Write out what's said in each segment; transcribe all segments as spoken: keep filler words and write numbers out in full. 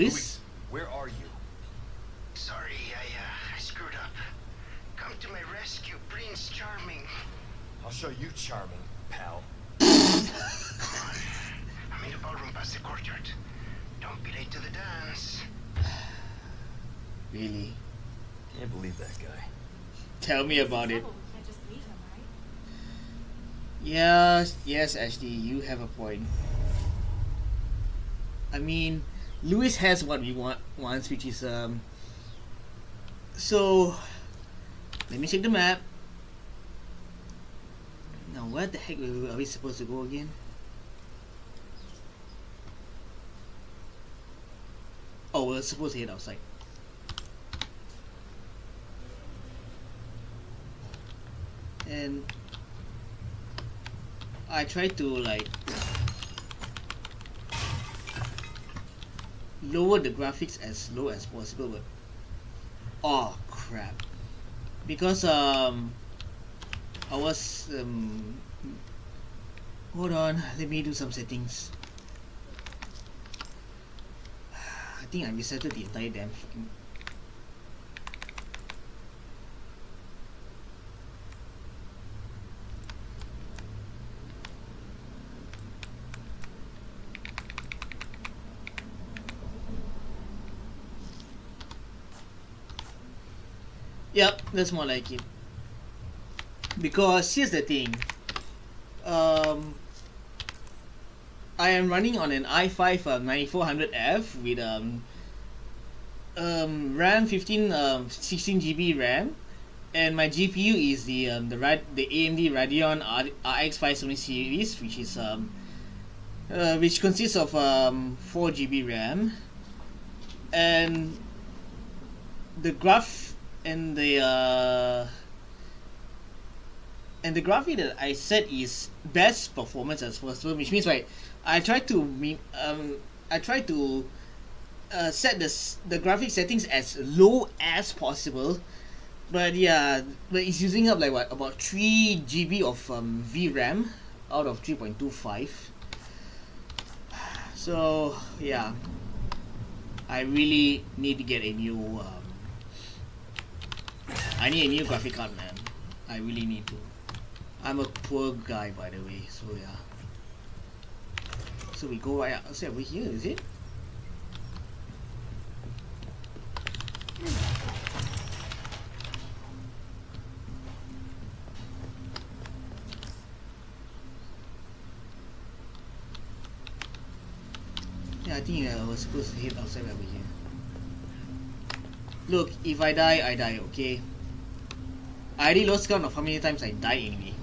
Luis, where are you? Sorry, I, uh, I screwed up. Come to my rescue, Prince Charming. I'll show you charming, pal. I'm in the ballroom past the courtyard. Don't be late to the dance. Really? Can't believe that guy. Tell me about it. We can't just leave him, right? Yes, yes, Ashley, you have a point. I mean, Lewis has what we want wants, which is um. So, let me check the map. Now, where the heck are we supposed to go again? Oh, we're supposed to head outside. And I try to like lower the graphics as low as possible, but oh crap, because um I was um hold on, let me do some settings. I think I resetted the entire damn fucking. Yep, that's more like it. Because here's the thing. Um, I am running on an i five uh, ninety-four hundred F with um, um, RAM fifteen, um, sixteen G B RAM, and my G P U is the um, the Rad the A M D Radeon R X five seventy series, which is um, uh, which consists of um, four G B RAM, and the graph. And the uh, and the graphic that I set is best performance as possible, which means like I try to mean um I try to uh, set the the graphic settings as low as possible, but yeah, but it's using up like what about three G B of um, V RAM out of three point two five. So yeah, I really need to get a new. Um, I need a new graphic card, man. I really need to. I'm a poor guy, by the way, so yeah. So we go right outside over here, is it? Yeah, I think I was supposed to head outside over here. Look, if I die, I die, okay? I already lost count of how many times I died anyway.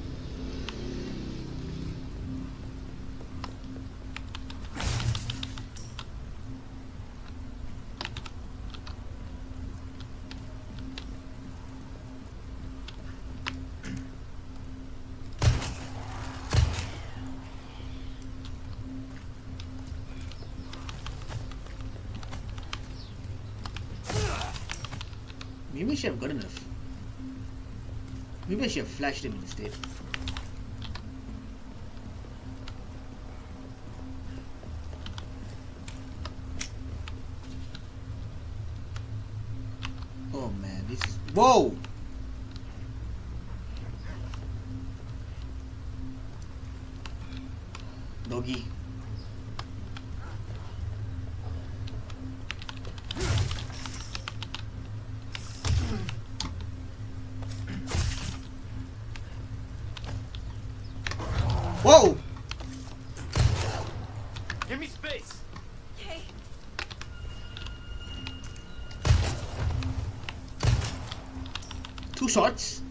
Maybe I should have got enough. Maybe I should have flashed him instead. Oh man, this is... Whoa! Doggy. Whoa! Give me space. Okay. Two shots.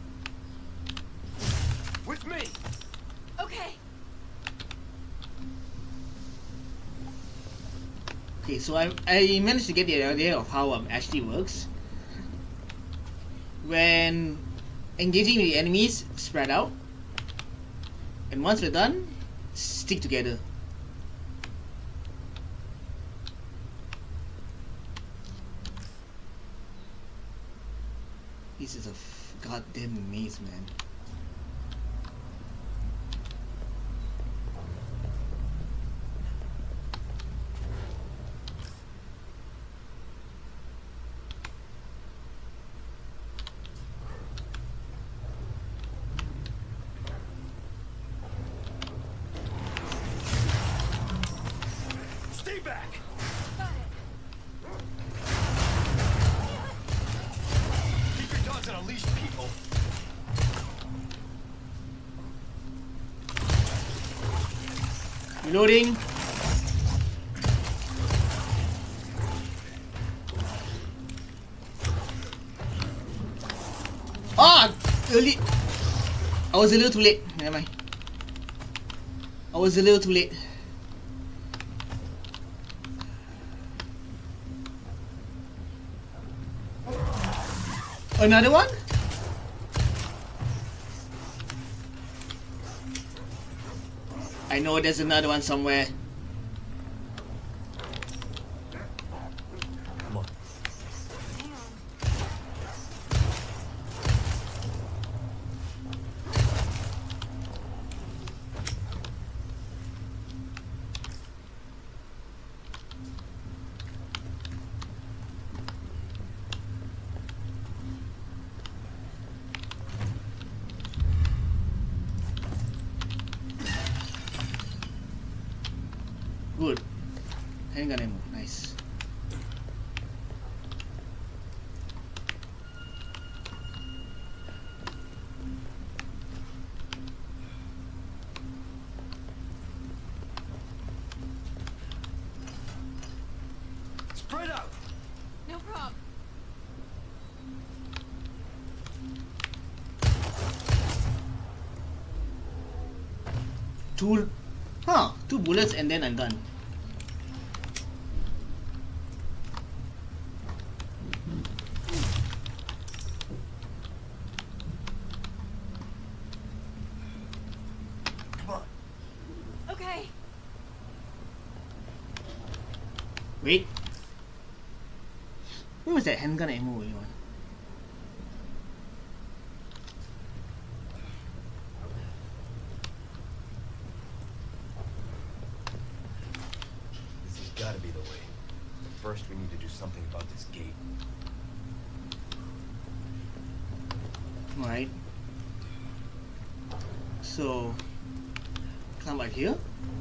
With me. Okay. Okay, so I I managed to get the idea of how um Ashley works. When engaging with the enemies, spread out. And once we're done, stick together. This is a f goddamn maze, man. Reloading. Ah! Early. I was a little too late. Never mind. I was a little too late. Another one? I know there's another one somewhere. Come on. Good. Handgun ammo. Nice. Spread out. No problem. Two. Huh. Two bullets and then I'm done. Come on. Okay. Wait. What was that handgun ammo going on? This has got to be the way. But first, we need to do something about this gate. Alright. So, climb back here.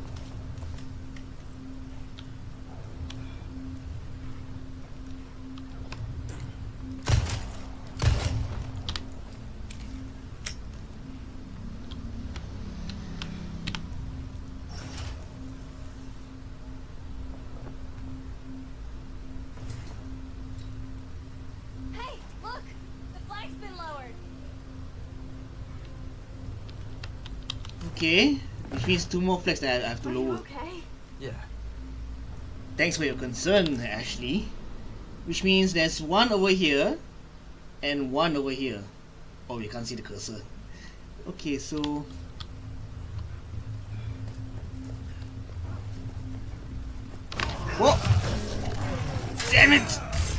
Hey, look! The flag's been lowered. Okay. Which means two more flags that I have to Are you lower. okay? Yeah. Thanks for your concern, Ashley. Which means there's one over here and one over here. Oh, you can't see the cursor. Okay, so whoa! Damn it!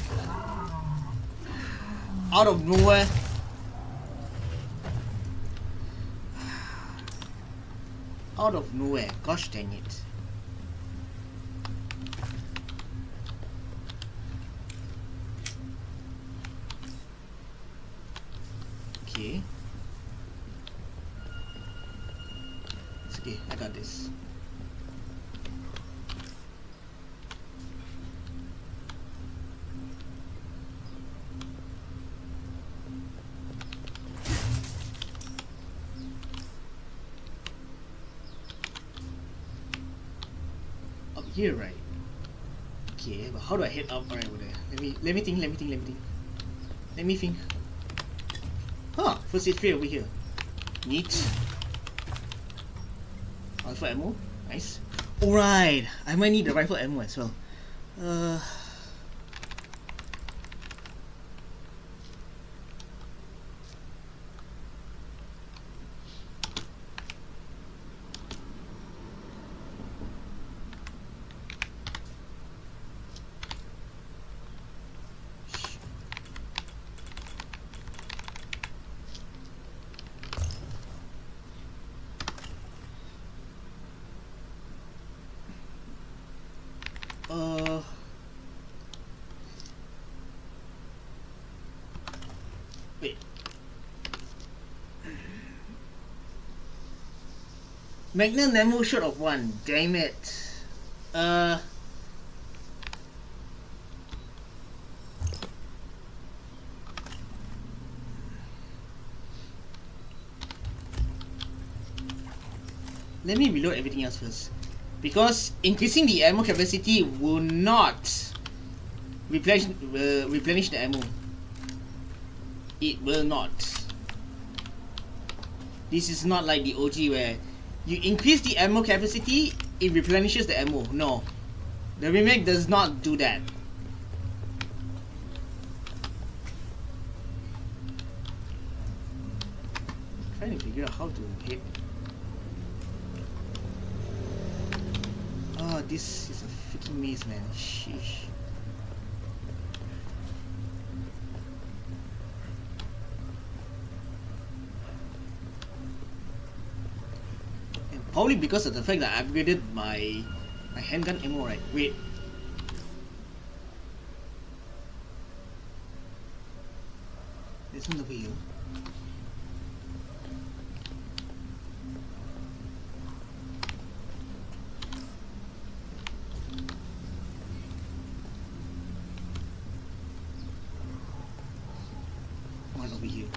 Out of nowhere. Out of nowhere. Gosh dang it. Okay. It's okay, I got this. Up here, right? Okay, but how do I head up right over there? Let me let me think, let me think, let me think. Let me think. Huh, first aid tray over here. Neat. Rifle ammo, nice. Alright, I might need the rifle ammo as well. Uh Uh, wait. Magnum ammo short of one. Damn it. Uh. Let me reload everything else first. Because increasing the ammo capacity will not replenish, uh, replenish the ammo. It will not. This is not like the O G where you increase the ammo capacity, it replenishes the ammo. No. The remake does not do that. I'm trying to figure out how to hit. Oh, this is a freaking maze, man. Sheesh. And probably because of the fact that I upgraded my my handgun ammo, right? Wait. There's one over here. One over here.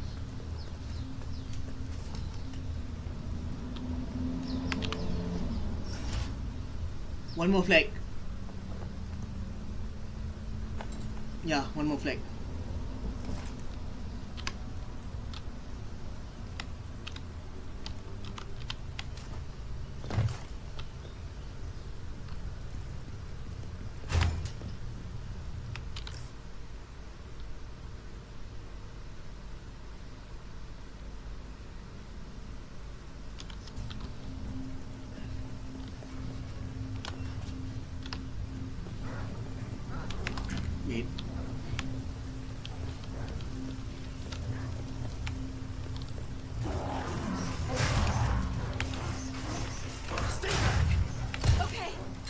One more flag. Yeah, one more flag. Wait. Okay.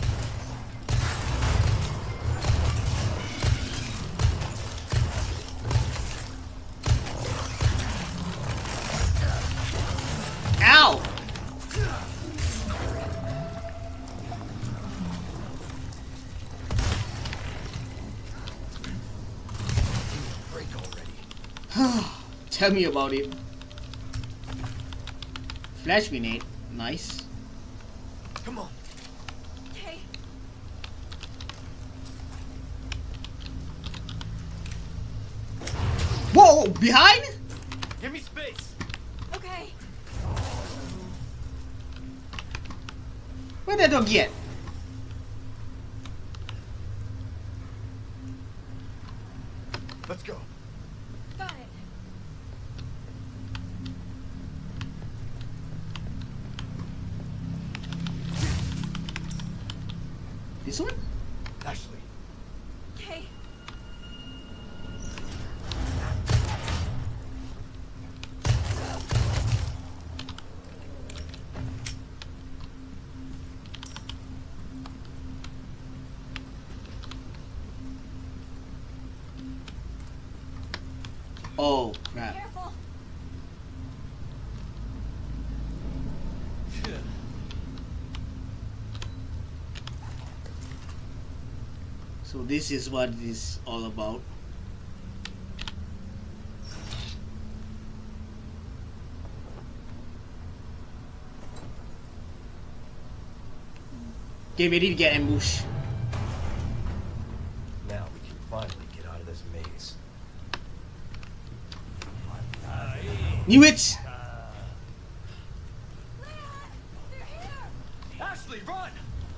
Ow! Break already. Tell me about it. Flash grenade. Nice. Come on. Okay. Whoa! Behind? Give me space. Okay. Where'd that dog get? Let's go. Got it. This one? Ashley. Okay. Oh, crap. Careful. So this is what it is all about. Get ready to get ambushed. Now we can finally get out of this maze. Knew it! Leon! They're here! Ashley, run!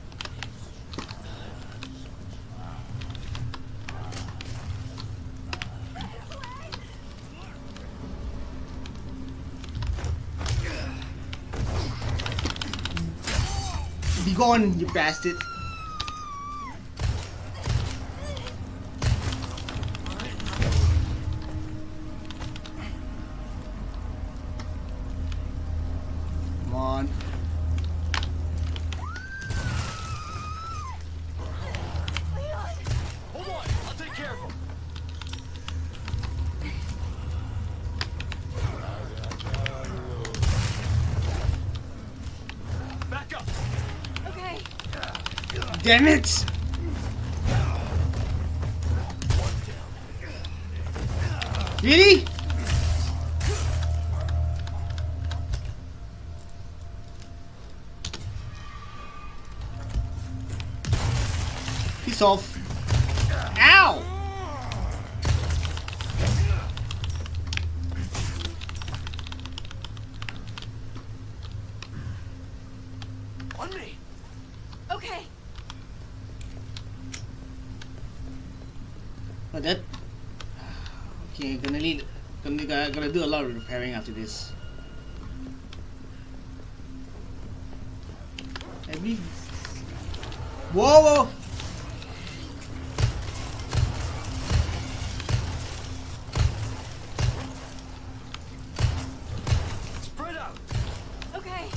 Be gone, you bastard. Come on. Leon! Hold on, I'll take care of him. Back up. Okay. Damn it! Really? off. Ow! On me. Okay. Oh, that. Okay, gonna need. Gonna, gonna, gonna do a lot of repairing after this. Every. Whoa, whoa! Spread out. Okay.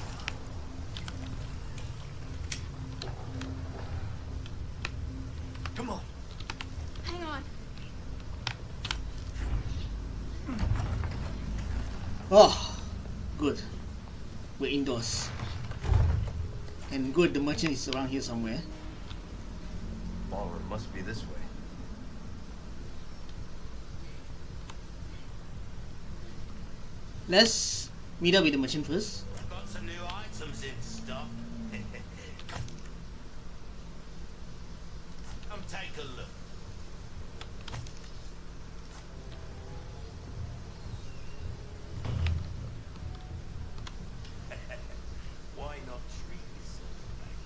Come on. Hang on. Oh, good. We're indoors. And good, the merchant is around here somewhere. Ballroom must be this way. Let's meet up with the merchant first. Got some new items in stock. Come take a look. Why not treat yourself, mate?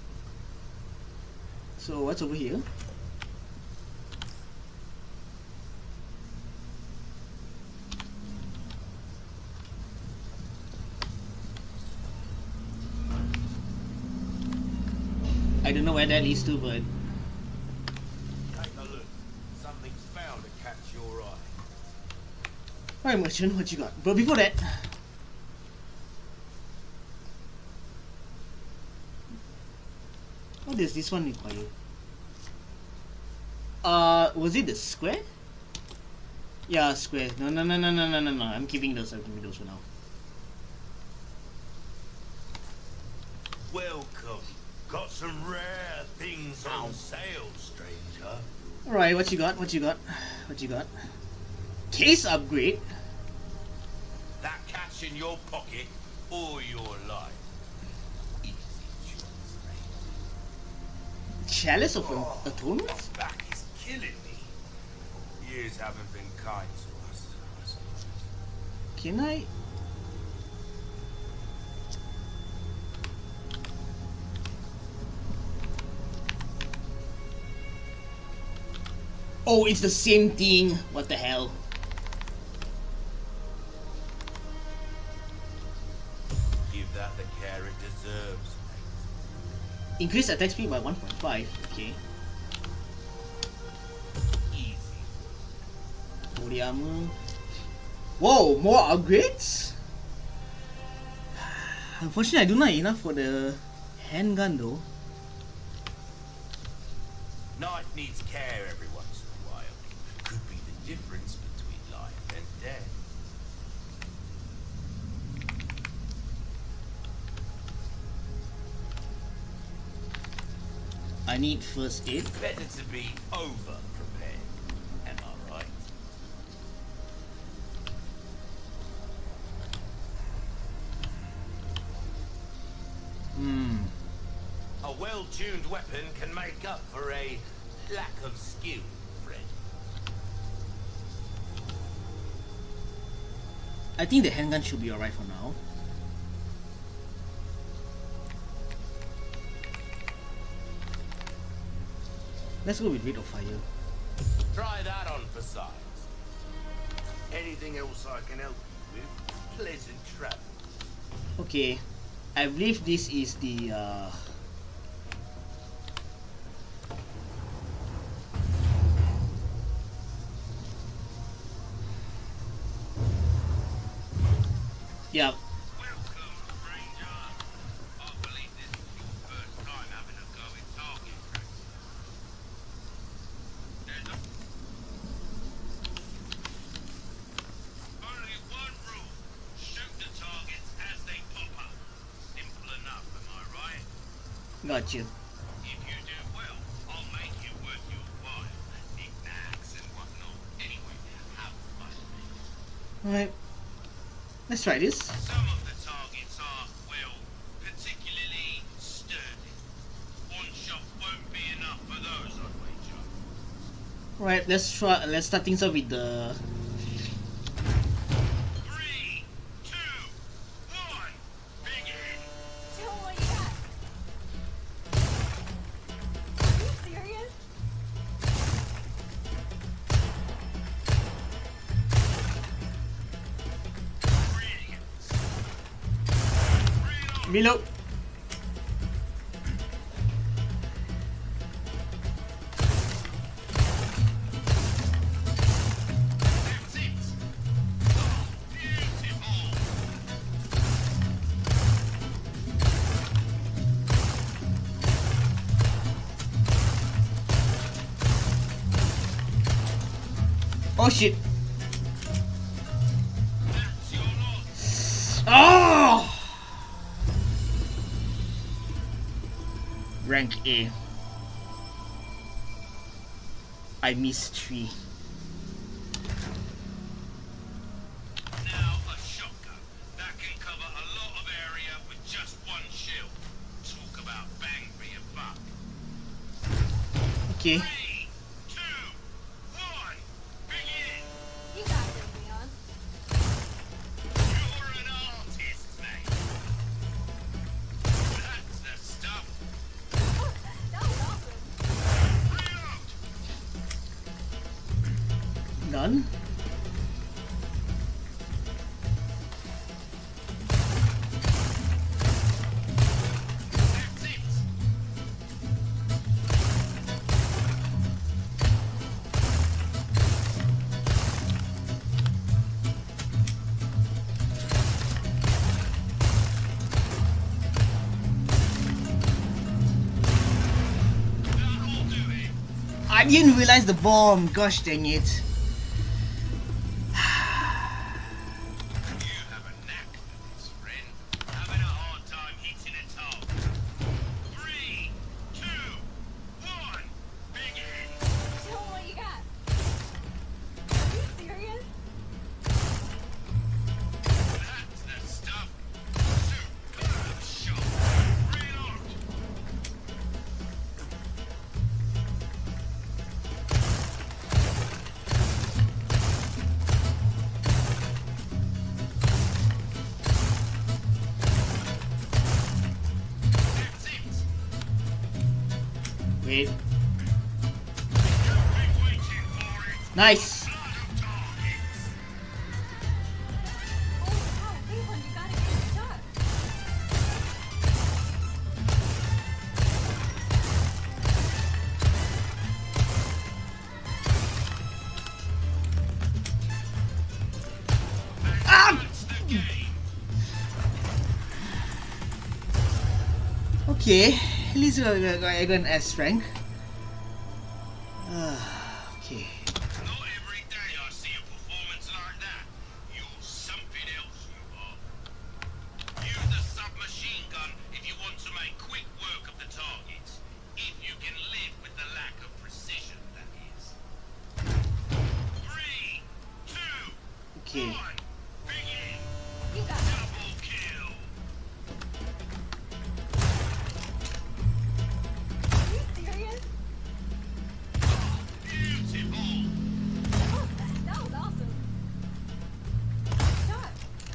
So what's over here? I don't know where that leads to, but Take a look. Something's bound to catch your eye. alright, merchant, what you got? But before that, what does this one require? Uh, was it the square? Yeah, square. No, no, no, no, no, no, no, no. I'm keeping those. I'm keeping those for now. Welcome. Got some rare things on sale, stranger. Alright, what you got? What you got? What you got? Case upgrade. That catch in your pocket or your life. Easy choice, mate. Chalice of Oh, Atonement? my back is killing me. Years haven't been kind to us, I suppose. Can I? Oh, it's the same thing. What the hell? Give that the care it deserves, mate. Increase attack speed by one point five. Okay. Easy. Body armor. Whoa, more upgrades? Unfortunately, I do not have enough for the handgun though. Knife needs care every once in a while. Could be the difference between life and death. I need first aid. Better to be over prepared. Am I right? Hmm. A well-tuned weapon can make up for a lack of skill, friend. I think the handgun should be alright for now. Let's go with rate of fire. Try that on for size. Anything else I can help you with? Pleasant travel. Okay, I believe this is the uh, yeah. Welcome, stranger. I believe this is your first time having a go at target practice. There's a... Only one rule. Shoot the targets as they pop up. Simple enough, am I right? Got you. If you do well, I'll make it worth your while. Knickknacks and whatnot. Anyway, have fun. Alright, let's try this. Some of the targets are, well, particularly sturdy. One shot won't be enough for those, I'd Alright, let's try. Let's start things off with the. Three, two, one, begin. Tell me what you got. Are you serious? Brilliant. Reload. Reload. That's it. Beautiful. Oh shit. That's your lot. Oh! Rank A. I missed three. Now a shotgun that can cover a lot of area with just one shield. Talk about bang for your buck. Okay. Three, two, one, begin. You got this, Leon. You're an artist, mate. That's the stuff. That was awesome. Reload. None. That's it. That'll do it. I didn't realize the bomb. Gosh dang it. You have a knack for this, friend. Having a hard time hitting a target. Three, two, one, begin. Tell me what you got. Are you serious? That's the stuff. Superb shot. Reload. That's it. Wait. You've been waiting for it. Nice. Blood of targets. Holy cow, Leon, you gotta get stuck. Ah! That's the game. Okay. At least I got, I got an S rank. Ah, okay. Not every day I see a performance like that. You're something else, you are. Use the submachine gun if you want to make quick work of the targets. If you can live with the lack of precision, that is. Three, two, Okay. one, begin. You got this. Double kill. Are you serious? Beautiful. That was awesome. Shot.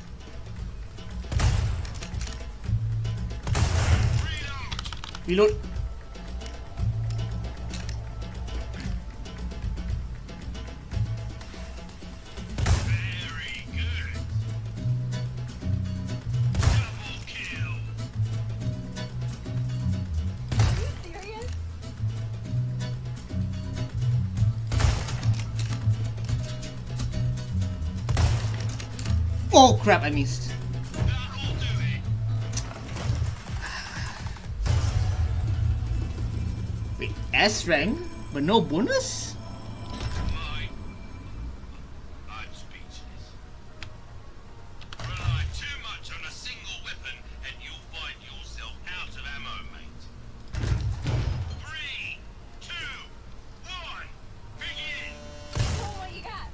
Reload. Reload. Very good. Double kill. Are you serious? Oh crap! I missed. That'll do it. Wait, S rank, but no bonus? My, I'm speechless. Rely too much on a single weapon and you'll find yourself out of ammo, mate. Three, two, one, begin. Tell me what you got.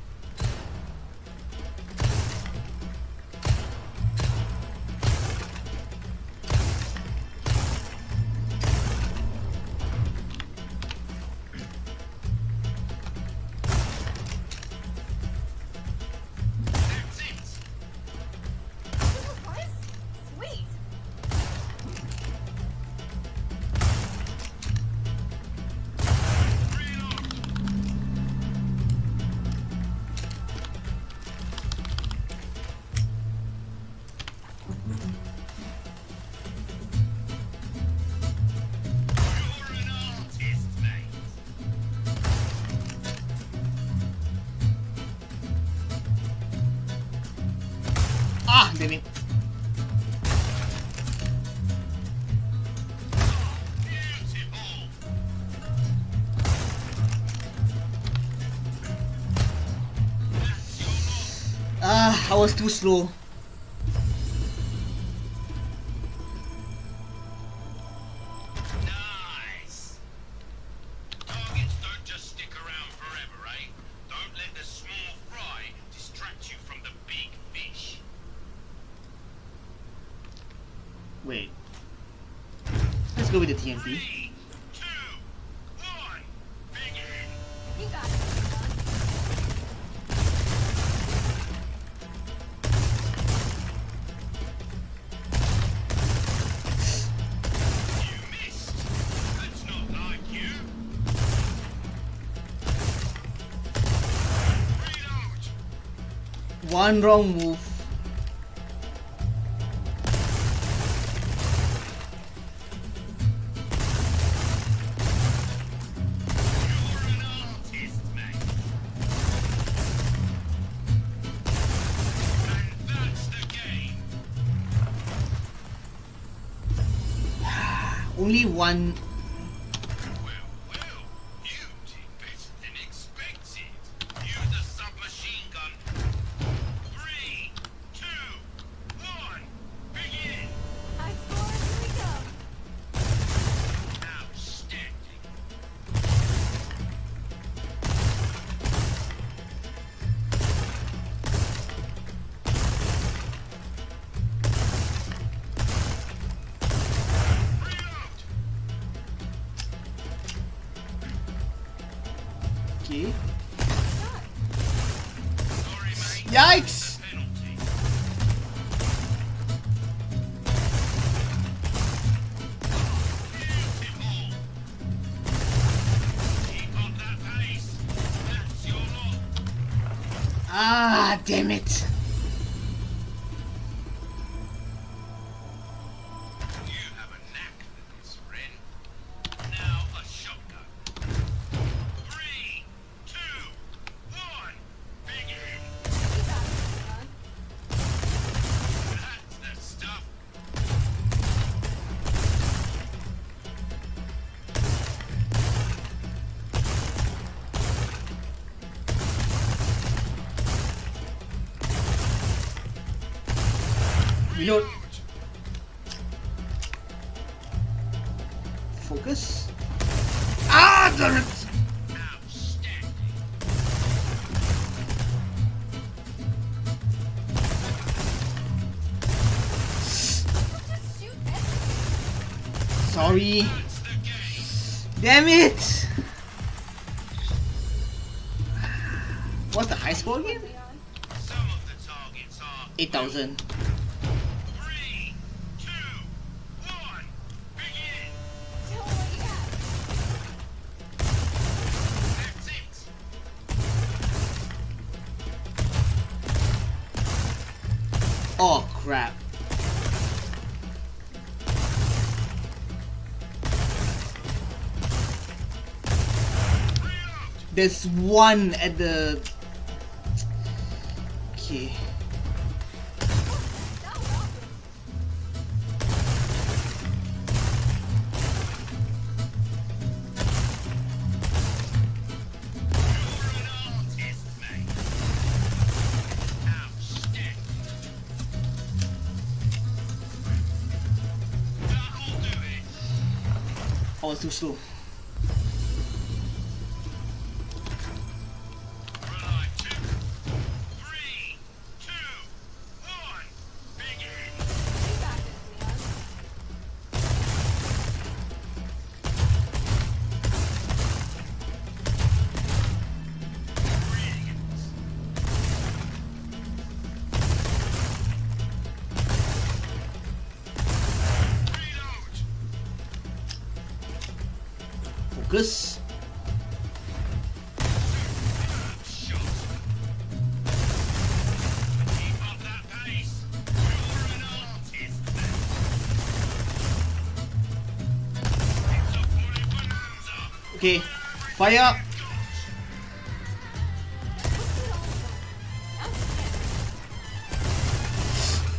Ah, damn it. Ah, I was too slow. Nice. Targets don't just stick around forever, eh? Don't let the small fry distract you from the big fish. Wait. Let's go with the T M P. Three, two, one, begin. You got it, Leon. You missed. That's not like you. Reload. One wrong move. You're an artist, mate. And that's the game. Only one. Well, well, you did better than expected. Use the submachine gun. Three, two, one, begin. I score, here we go. Outstanding. Reload. Okay. Shot. Sorry, mate. Yikes! The penalty. Beautiful. Keep up that pace. That's your lot. Ah, damn it. You have a knack for this, friend. Now a shotgun. Three, two, one, begin. You got it, Leon. That's the stuff. Reload. Focus. Ah, damn it. Outstanding. Just shoot everything. Sorry. That's the game. Damn it. What's the high score again? Leon. Some of the targets are eight thousand. three, two, one, begin. Tell me what you got. That's it. Oh, crap. Reload. There's one at the. Okay. That was awesome. You're an artist, mate. Outstanding. That'll do it. I was too slow. Right, two, three, two, one, begin. You got this, Leon. Brilliant. Reload. Focus. Shot. Keep up that pace. You're an artist, man. It's a fully bonanza. Okay. Fire. Let's get all of them. Outstanding.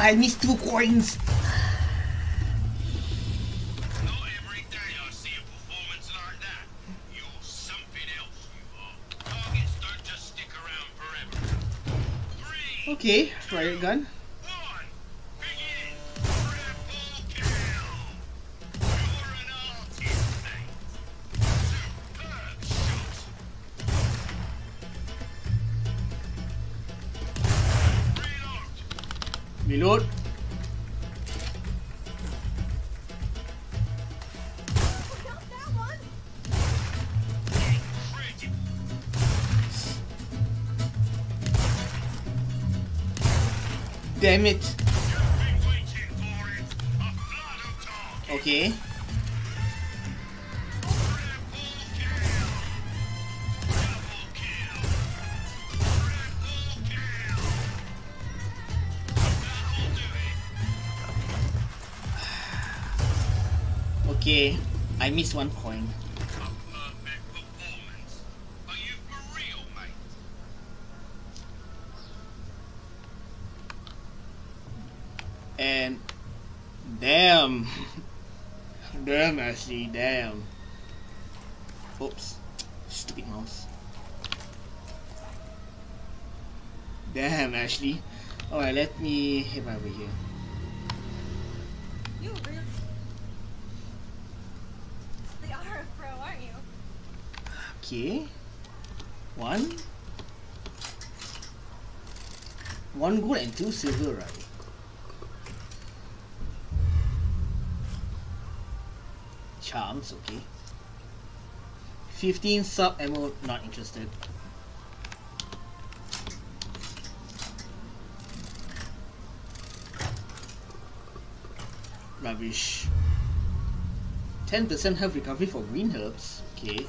I missed two coins. Not every day I see a performance like that. You're something else, you are. Targets don't just stick around forever. Three, Okay, riot gun. one, begin. Triple kill. You're an artist, mate. Superb shot. Reload. Reload. Got that one. Incredible. Damn it. You've been waiting for it. A flood of targets. Okay. Triple kill. Double kill. Triple kill. That'll do it. Okay. I missed one coin. A perfect performance. Are you for real, mate? And damn. Damn, Ashley, damn. Oops. Stupid mouse. Damn, Ashley. Alright, let me hit my over here. You really are a pro, aren't you? Okay. One. One gold and two silver, right? Charms, okay. fifteen sub ammo, not interested. Rubbish. ten percent health recovery for green herbs, okay.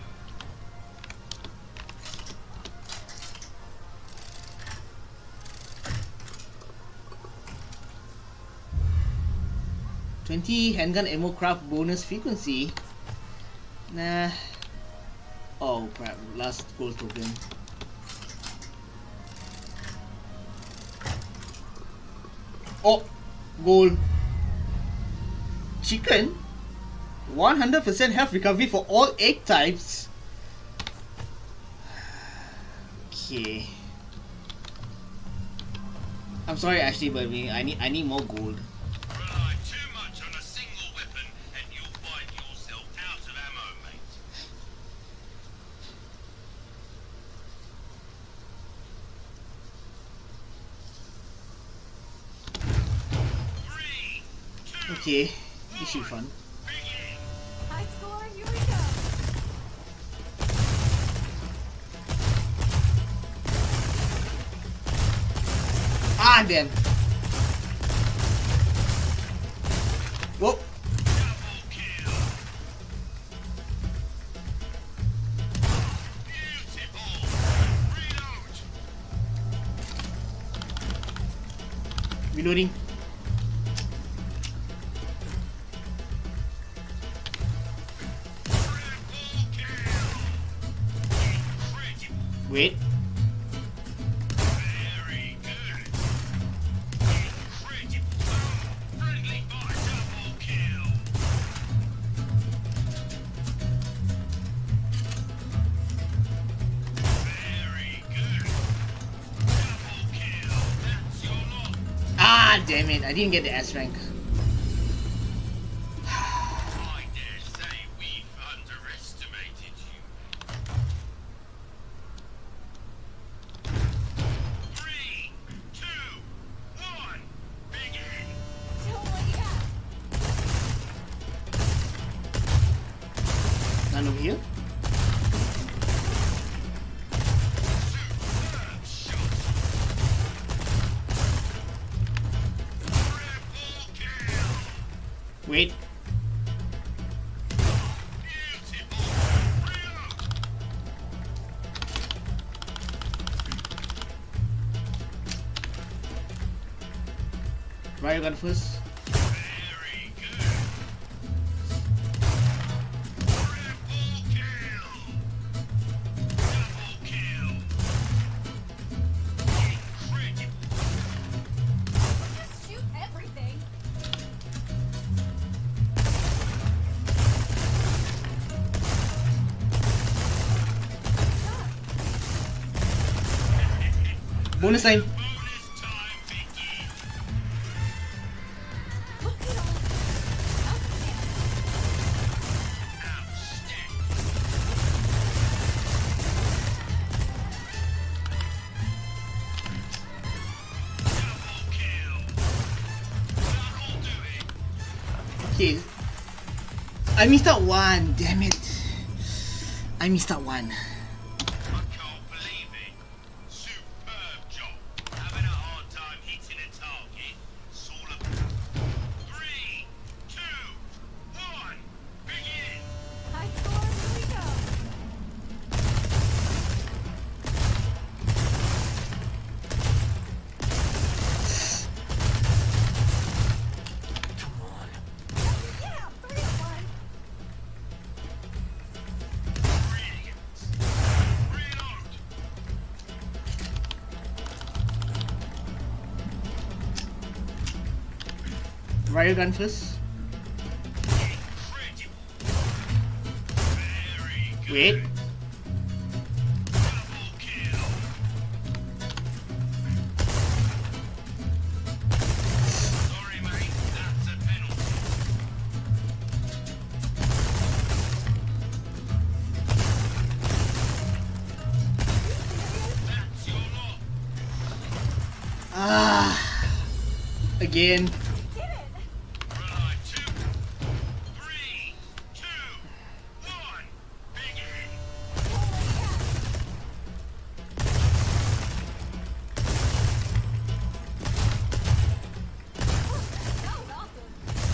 twenty handgun ammo craft bonus frequency. Nah. Oh crap, last gold token. Oh, gold. Chicken. one hundred percent health recovery for all egg types. Okay. I'm sorry, Ashley, but we, I need I need more gold. Rely too much on a single weapon and you'll find yourself out of ammo, mate. Three, two, Okay, this should be fun. begin. High score, here we go. Ah, damn. Whoa. Double kill. Beautiful. Reload. Reloading. Triple kill. Incredible. Wait. Very good. Incredible. Friendly fire. Double kill. Very good. Double kill. That's your lot. Ah, damn it. I didn't get the S rank. I dare say we've underestimated you. Three, two, one, begin. Show 'em what you got. None over here. Superb shot. Triple kill. Wait. Beautiful. Reload. Riot gun first. Very good. Triple kill. Double kill. Incredible. Just Bonus time. Bonus time begins. Look at all Outstanding. Double kill. That'll do it. Okay. I missed out one. Damn it. I missed out one. I can't believe it. Superb job. Having a hard time hitting a target. It's all about. Three, two, one, begin. high score. Here we go. Come on. Yeah, three at once. Brilliant. Reload. Ryo gun first. Incredible. Very good. Wait. Double kill. Sorry, mate. That's a penalty. That's your lot. Ah. Again. Did it. Right, two, three, two, one, begin. That was awesome.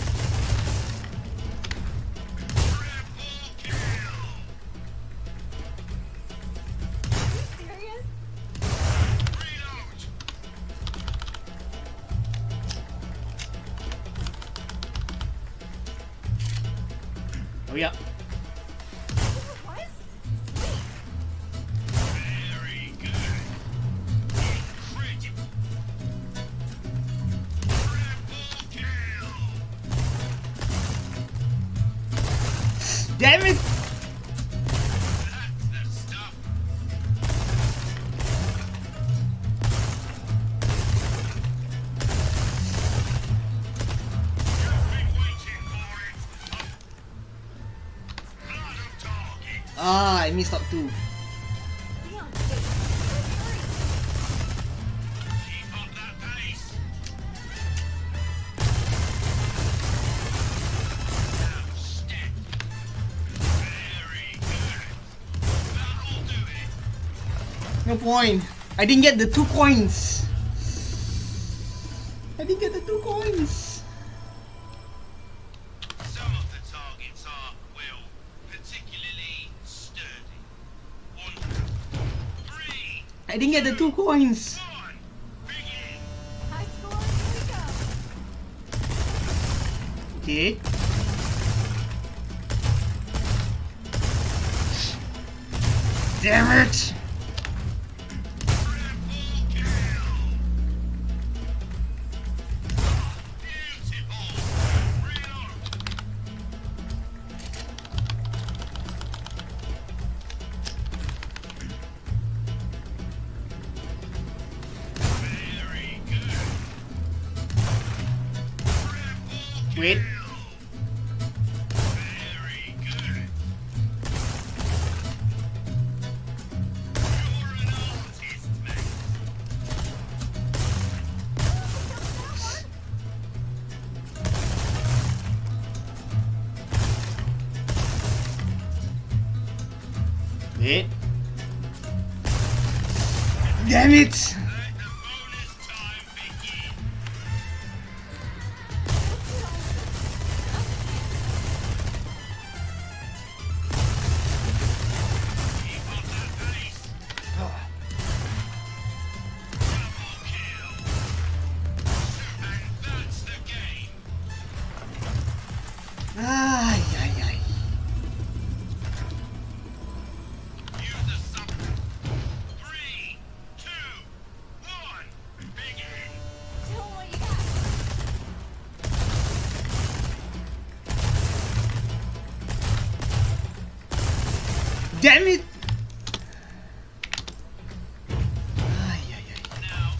Triple kill. Are you serious? Reload. Oh yeah. What? Sweet. Very good. Incredible. Triple kill. Damn it. That's the stuff. You've been waiting for it. Blood of target. Ah, I missed out two. Be on stage. Hurry. Keep up that pace. Outstanding. Very good. That'll do it. No point. I didn't get the two coins. I didn't get the two coins. Some of the targets are, well, particularly sturdy. One, three, I didn't get the two coins. one, begin. High score. Here we go. Okay. Damn it. Triple kill. Beautiful. Reload. Very good. Triple Wait. kill. Very good. You're an artist, mate. Wait. Damn it. Let the bonus time begin. Keep up that pace. Double kill. And that's the game. Ay, ay, ay. Use the sub. Three, two, one, begin. Show 'em what you got. Damn it. Ay, ay, ay. Now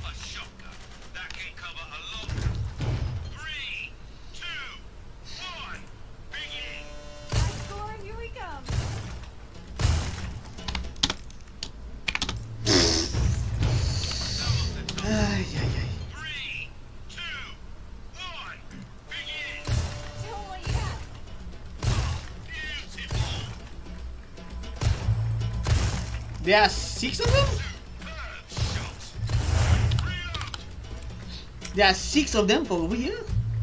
There are six of them? There are six of them for over here?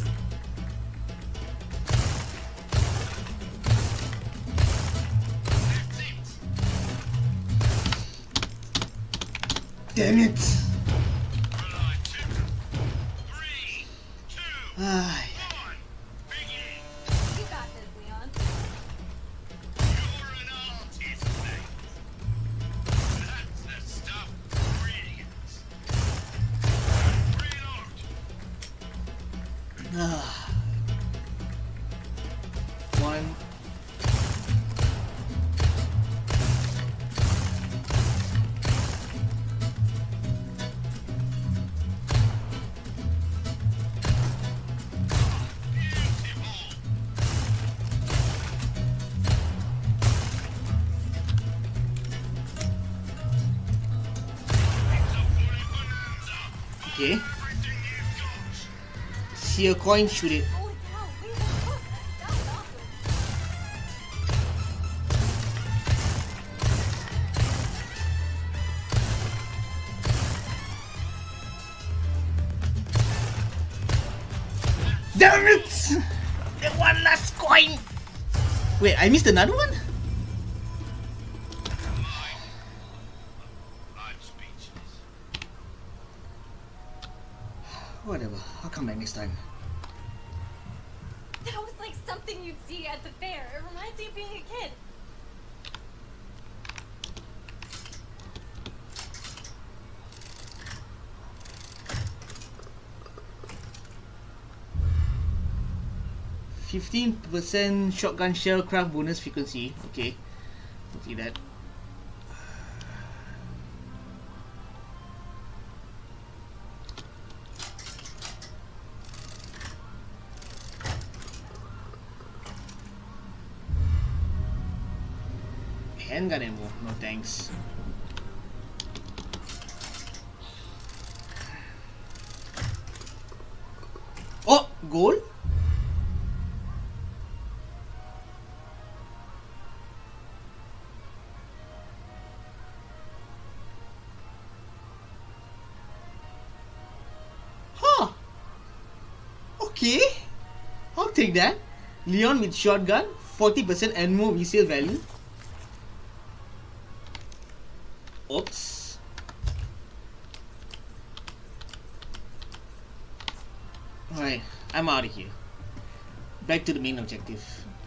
Damn it! Ah. You got this, Leon. You're an artist, mate. That's the stuff. Brilliant. Reload. Ah. One. Okay. See a coin, shoot it. Holy cow, we were close. That was awesome. Damn it! The one last coin! Wait, I missed another one? I'm speechless. Whatever, I'll come back next time. That was like something you'd see at the fair. It reminds me of being a kid. fifteen percent shotgun shell craft bonus frequency. Okay, don't see that. Handgun ammo, no thanks. Oh, gold? Huh. Okay. I'll take that. Leon with shotgun, forty percent ammo resale value. Oops. Alright, I'm out of here. Back to the main objective.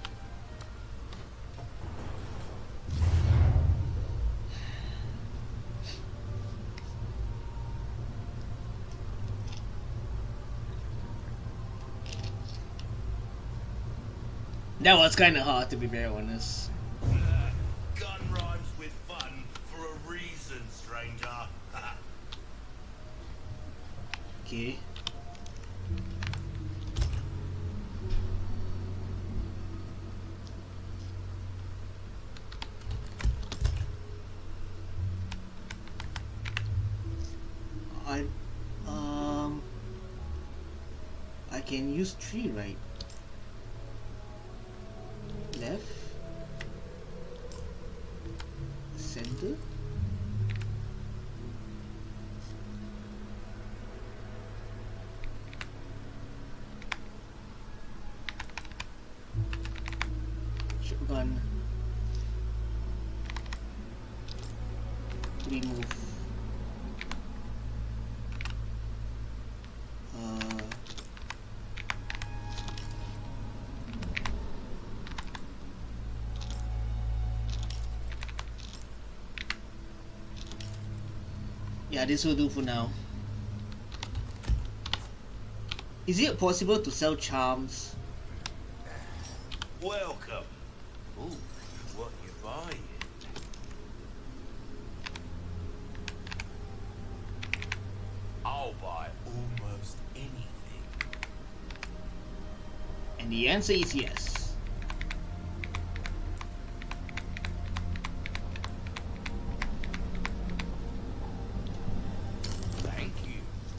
That was kinda hard, to be very honest. Gun rhymes with fun for a reason, stranger. Okay. I um I can use three, right? Left, center, shotgun, remove, uh, yeah, this will do for now. Is it possible to sell charms? Welcome. Ooh, what you buying? I'll buy almost anything. And the answer is yes. Thank you.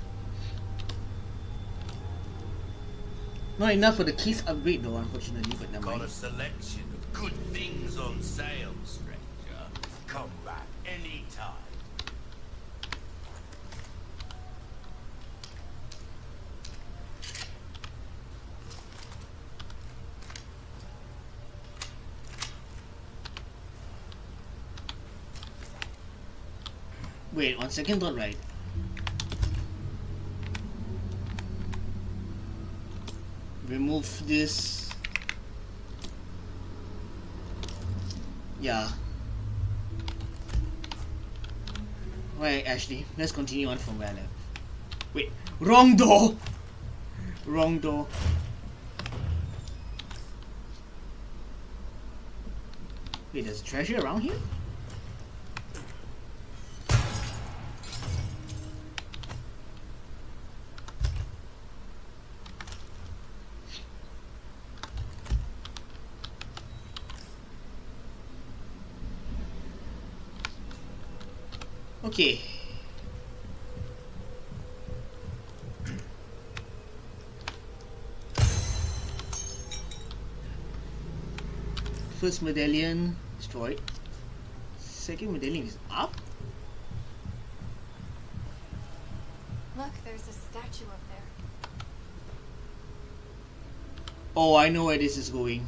Not enough for the keys upgrade though, unfortunately, but never Got mind. a selection of good things on sale, stranger. Come back anytime. Wait, on second thought, right? Remove this. Yeah. Right, Ashley. Let's continue on from where I left. Wait, wrong door. Wrong door. Wait, there's treasure around here? Okay. First medallion destroyed. Second medallion is up. Look, there's a statue up there. Oh, I know where this is going.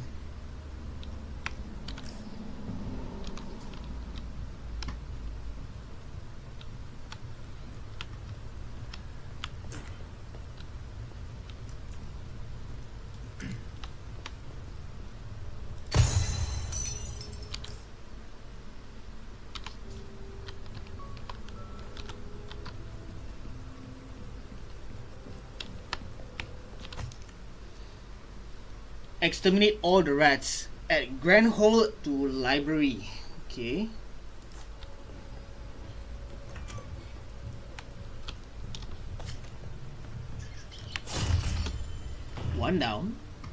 Exterminate all the rats at Grand Hall to library. Okay. One down.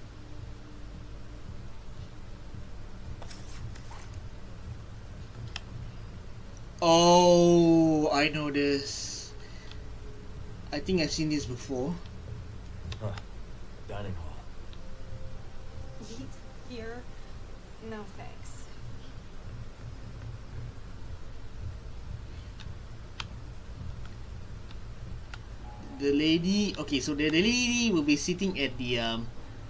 Oh, I know this. I think I've seen this before. Huh. Dining hall. Eat here? No thanks. The lady, okay, so the, the lady will be sitting at the um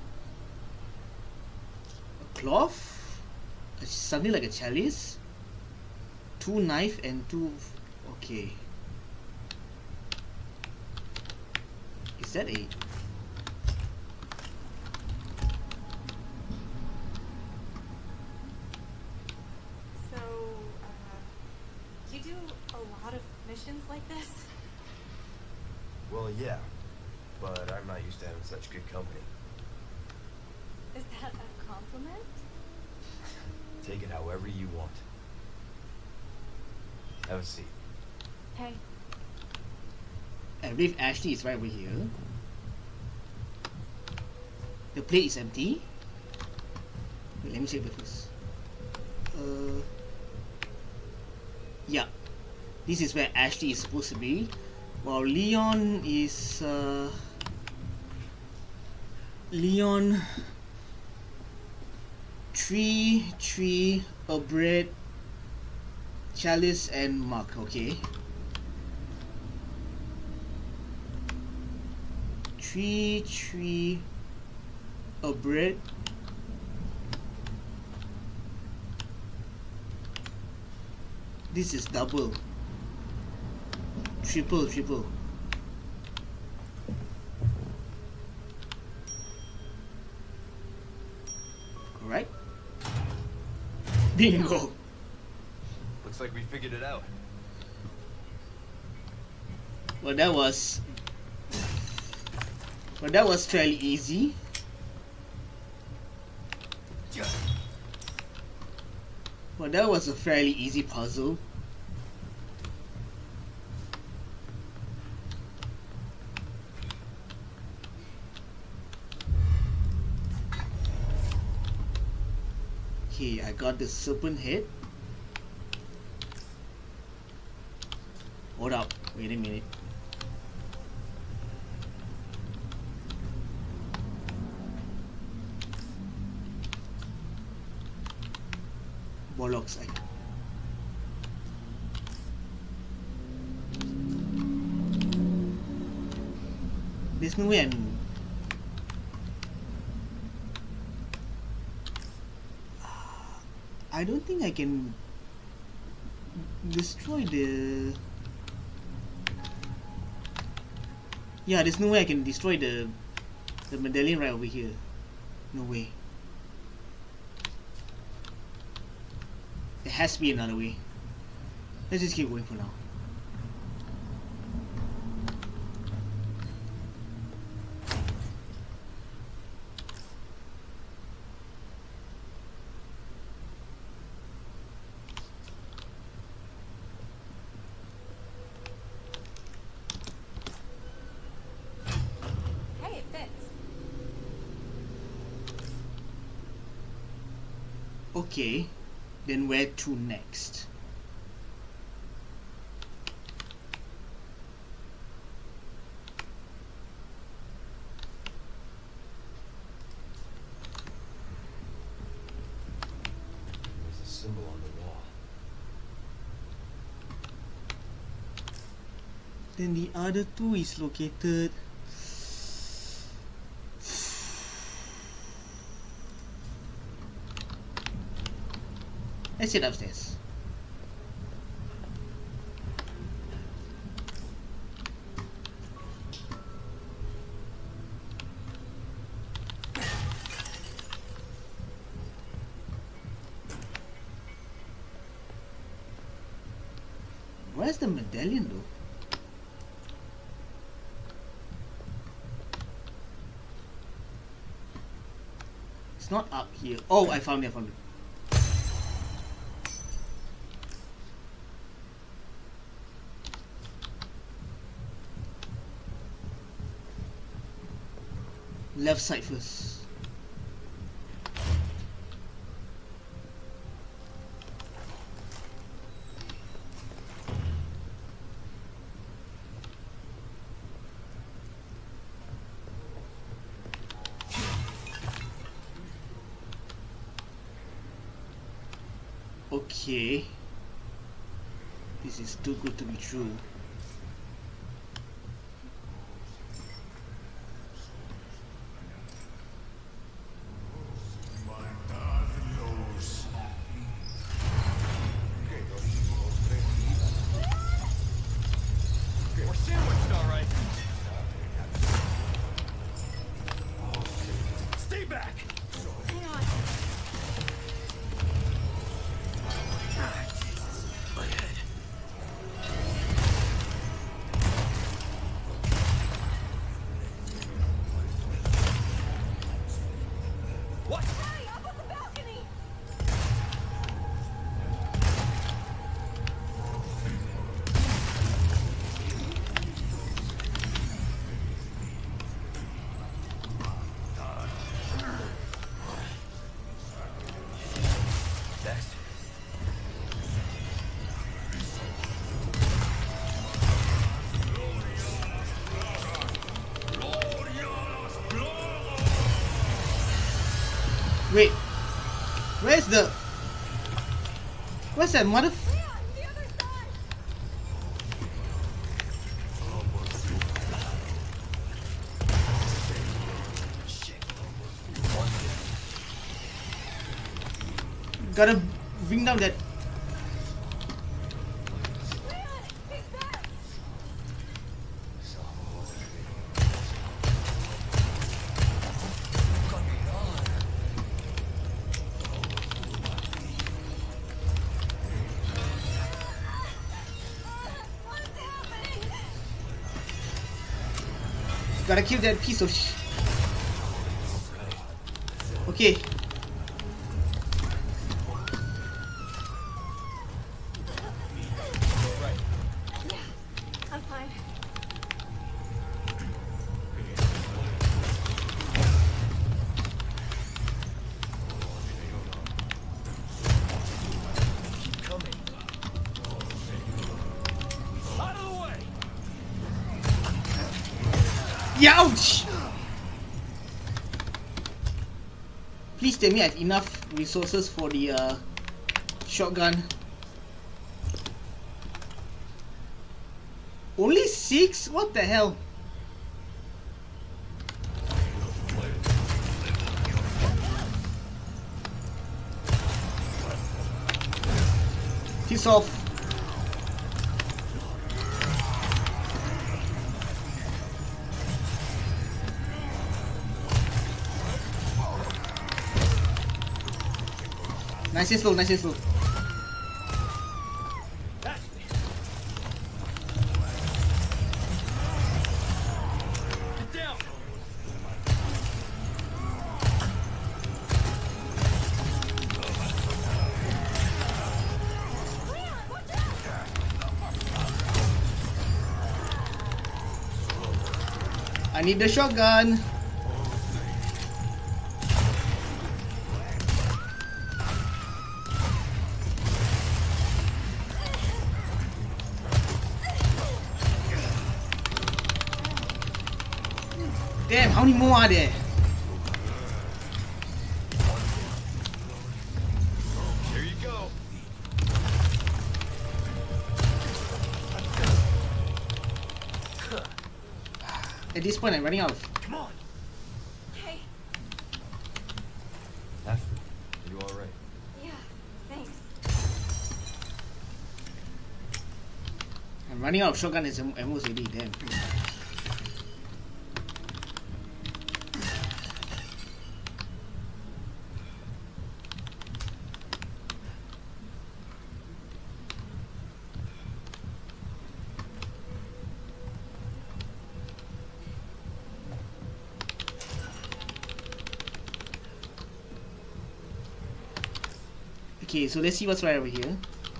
cloth, something like a chalice, two knife and two, okay. Is that a So, uh, you do a lot of missions like this? Well, yeah, but I'm not used to having such good company. Is that a compliment? Take it however you want. Have a seat. Hey, I believe Ashley is right over here. The plate is empty. Wait, let me check the first. Uh, yeah, this is where Ashley is supposed to be, while Leon is uh, Leon. Tree, tree, a bread, chalice, and mug. Okay. Tree, tree, a bread. This is double. Triple, triple. Alright. Bingo. Looks like we figured it out. Well, that was. Well, that was fairly easy. Well, that was a fairly easy puzzle. Okay, I got the serpent head. Hold up, wait a minute. Bollocks, I... There's no way I'm... I don't think I can destroy the... Yeah, there's no way I can destroy the the medallion right over here. No way. There has to be another way. Let's just keep going for now. Hey, it fits. Okay, then where to next? There's a symbol on the wall. Then the other two is located... Let's head upstairs. Where's the medallion though? It's not up here. Oh, I found it, I found it. Left side first. Okay. This is too good to be true. We're sandwiched, all right. Stay back. Hang on. My head. What? Hey, up on the balcony! Next. Wait, where's the... Where's that mother... Leon, the other side! Gotta bring down that... Leon, he's back! What's happening? Gotta kill that piece of sh... Okay. Right. Yeah, I'm fine. Keep coming. Out of the way. Youch! Please tell me I have enough resources for the uh, shotgun. Only six? What the hell? Piss off. Nice and slow, nice and slow. I need the shotgun. Damn, how many more are there? Here you go. At this point, I'm running out of. Come on. Hey. Ashley, are you all right? Yeah. Thanks. I'm running out of shotgun and ammo already. Damn. Okay, so let's see what's right over here.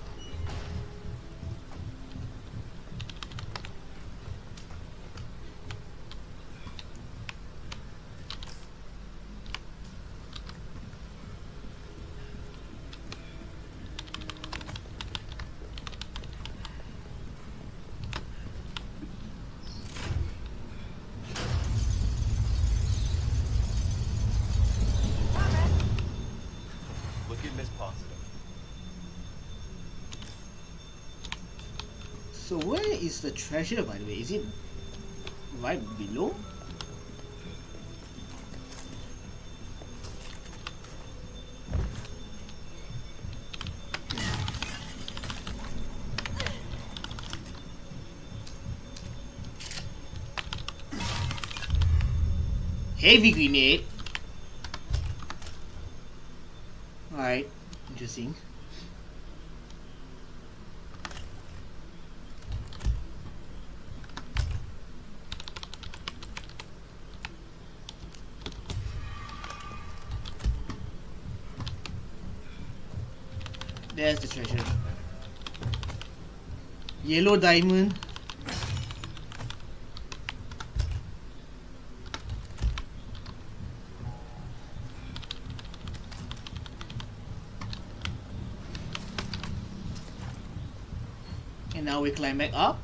Looking Miss Positive. So where is the treasure, by the way? Is it right below? Heavy grenade. Alright, interesting. There's the treasure. Yellow diamond. And now we climb back up.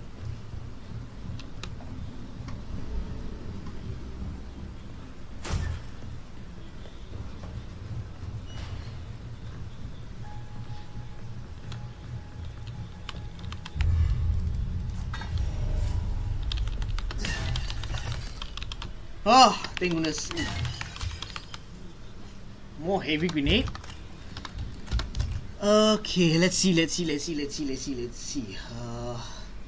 Oh, thank goodness. More heavy grenade. Okay, let's see, let's see, let's see, let's see, let's see, let's see. Uh,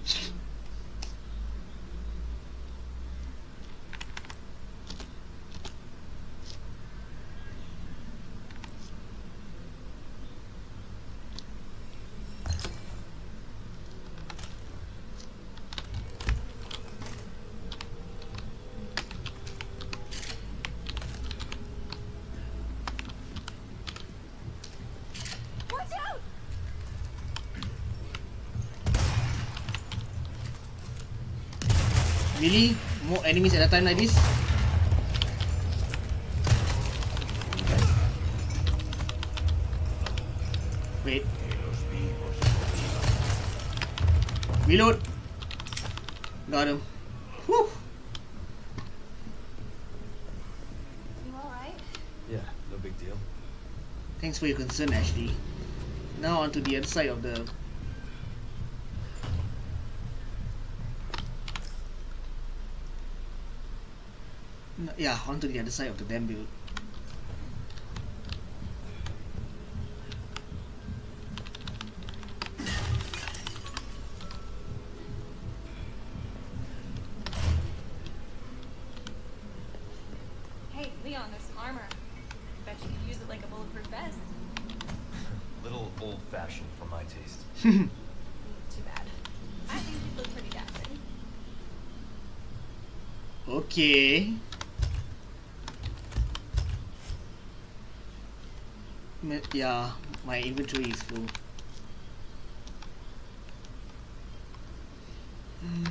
Watch out! really? More enemies at a time like this? Wait. Reload. Got him. Whew. You alright? Yeah, no big deal. Thanks for your concern, Ashley. Now onto the other side of the... No, yeah, onto the other side of the damn build. Leon, there's some armor. Bet you could use it like a bulletproof vest. Little old-fashioned for my taste. Mm, too bad. I think you'd look pretty dapper. Okay. Ma- Yeah, my inventory is full. Hmm.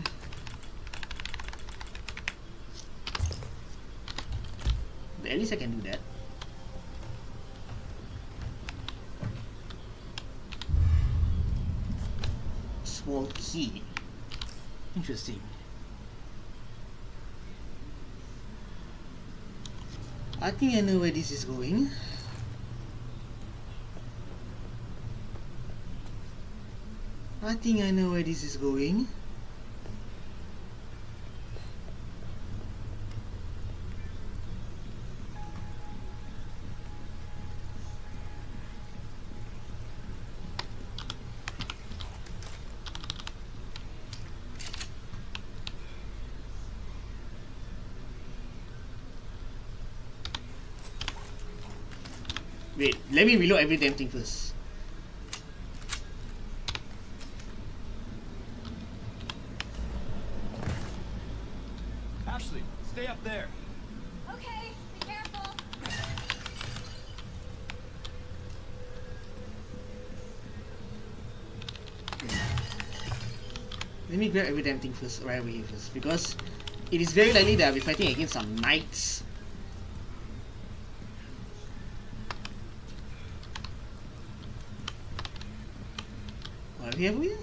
But at least I can do that. Small key. Interesting. I think I know where this is going. I think I know where this is going. Wait, let me reload every damn thing first. Ashley, stay up there. Okay, be careful. Let me grab every damn thing first, right over here first, because it is very likely that I'll be fighting against some knights. What do we have over here?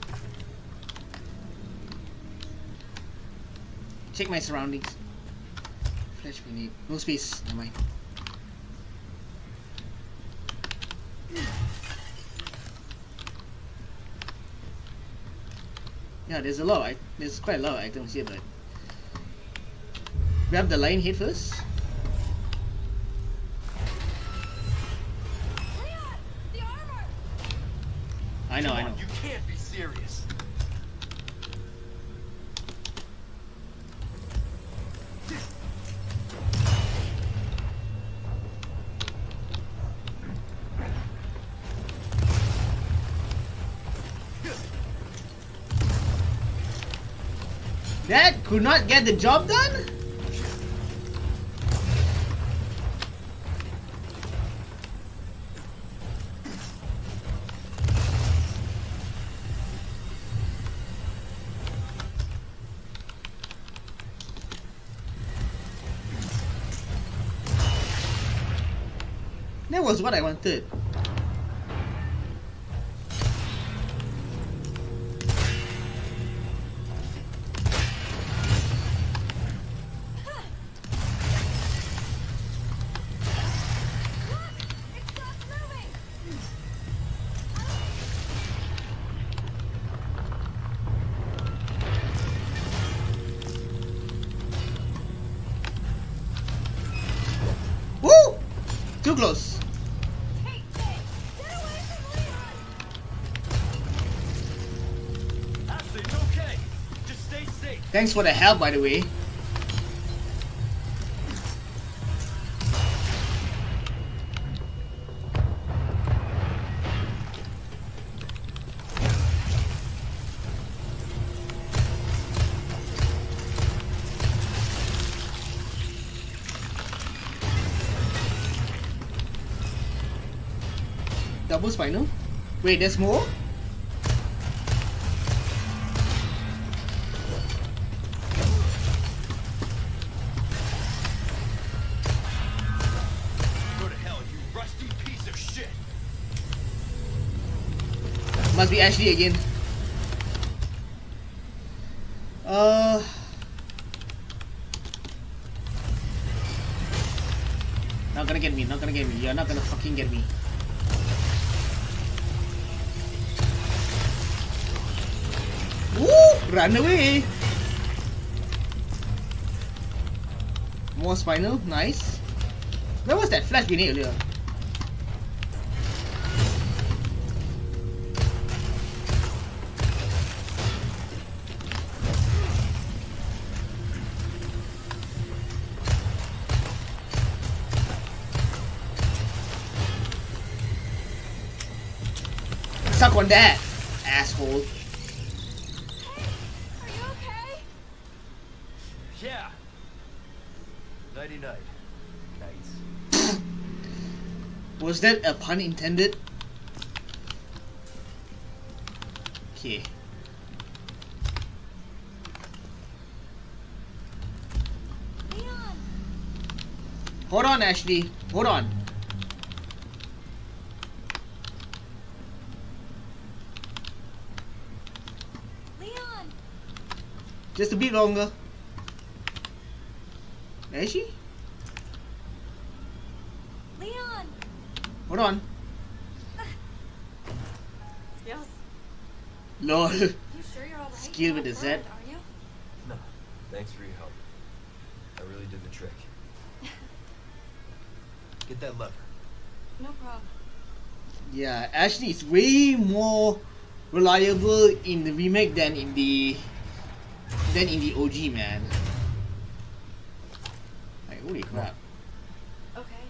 Check my surroundings. Flash grenade. No space. Never mind. Yeah, there's a lot. Of, I there's quite a lot of items here, but grab the lion head first. Leon, the armor. I know, Come I on, know. you can't be serious. That could not get the job done? That was what I wanted. It stopped moving. Woo! Too close. Take this. Get away from Leon. Ashley, it's okay. Just stay safe. Thanks for the help, by the way. Double spinal? Wait, there's more? Go to hell, you rusty piece of shit. Must be Ashley again. Uh... Not gonna get me, not gonna get me. You're not gonna fucking get me. Woo! Run away! More spinal, nice. Where was that flash grenade earlier? suck on that, asshole. Hey, are you okay? Yeah. Nighty night. Nights. Was that a pun intended? Okay. Leon! Hold on, Ashley. Hold on. Leon! Just a bit longer. Is she? Leon! Hold on. Skills, Lol. you sure you're alright? Skill You're with not a Z. burned, Are you? No. Thanks for your help. I really did the trick. Get that lever. No problem. Yeah, Ashley is way more reliable in the remake than in the than in the O G, man. Like, holy crap. Okay.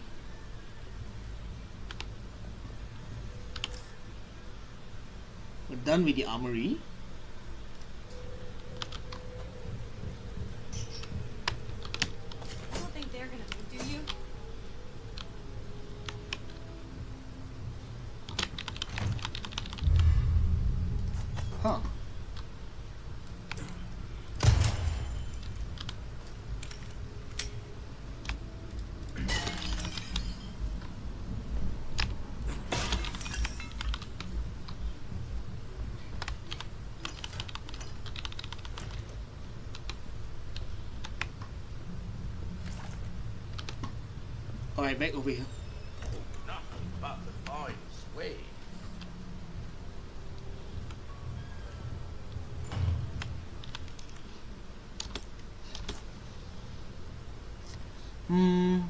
We're done with the armory. I don't think they're gonna move, do you? Huh. Alright, back over here. Nothing but the finest way. Hmm.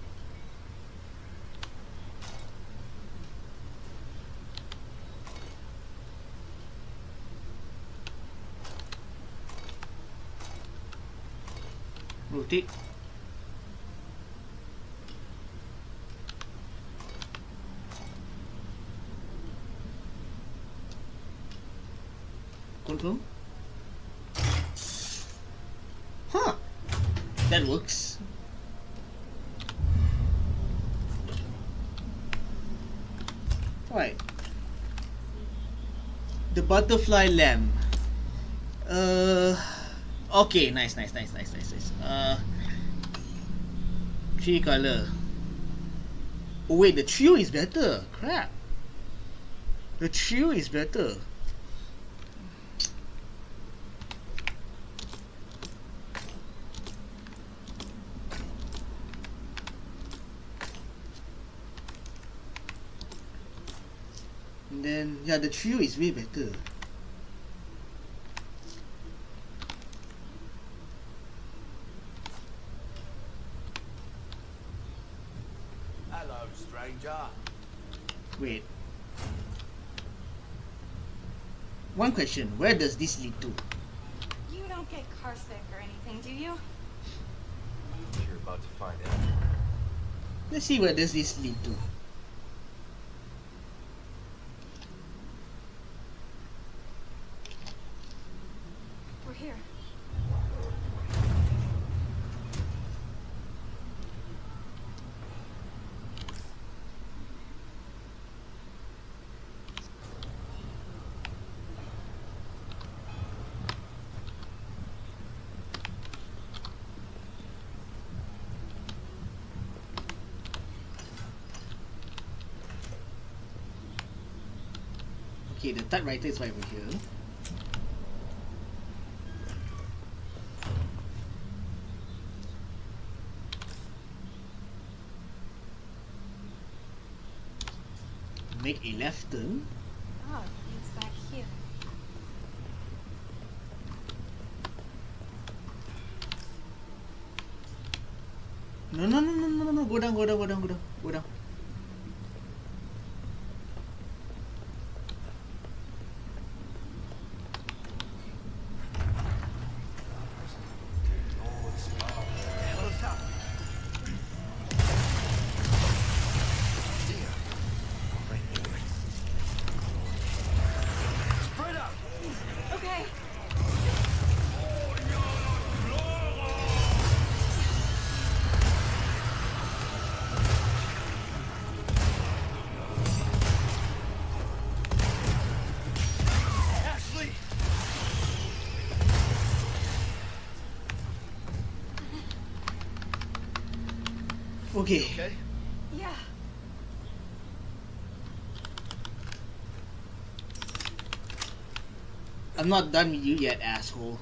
Rotate. Confirm. Huh. That works. Right. The butterfly lamp. Uh. Okay. Nice. Nice. Nice. Nice. Nice. Nice. Uh. Three color. Oh wait, the trio is better. Crap. The trio is better. And then, yeah, the trio is way better. Hello, stranger. Wait. One question, where does this lead to? You don't get car sick or anything, do you? You're about to find out. Let's see where does this lead to. We're here. Okay, the typewriter is right over here. Make a left turn. Oh, it's back here. No, no, no, no, no, no, go down, go down, go down, go down, go down. Okay. Okay? Yeah. I'm not done with you yet, asshole.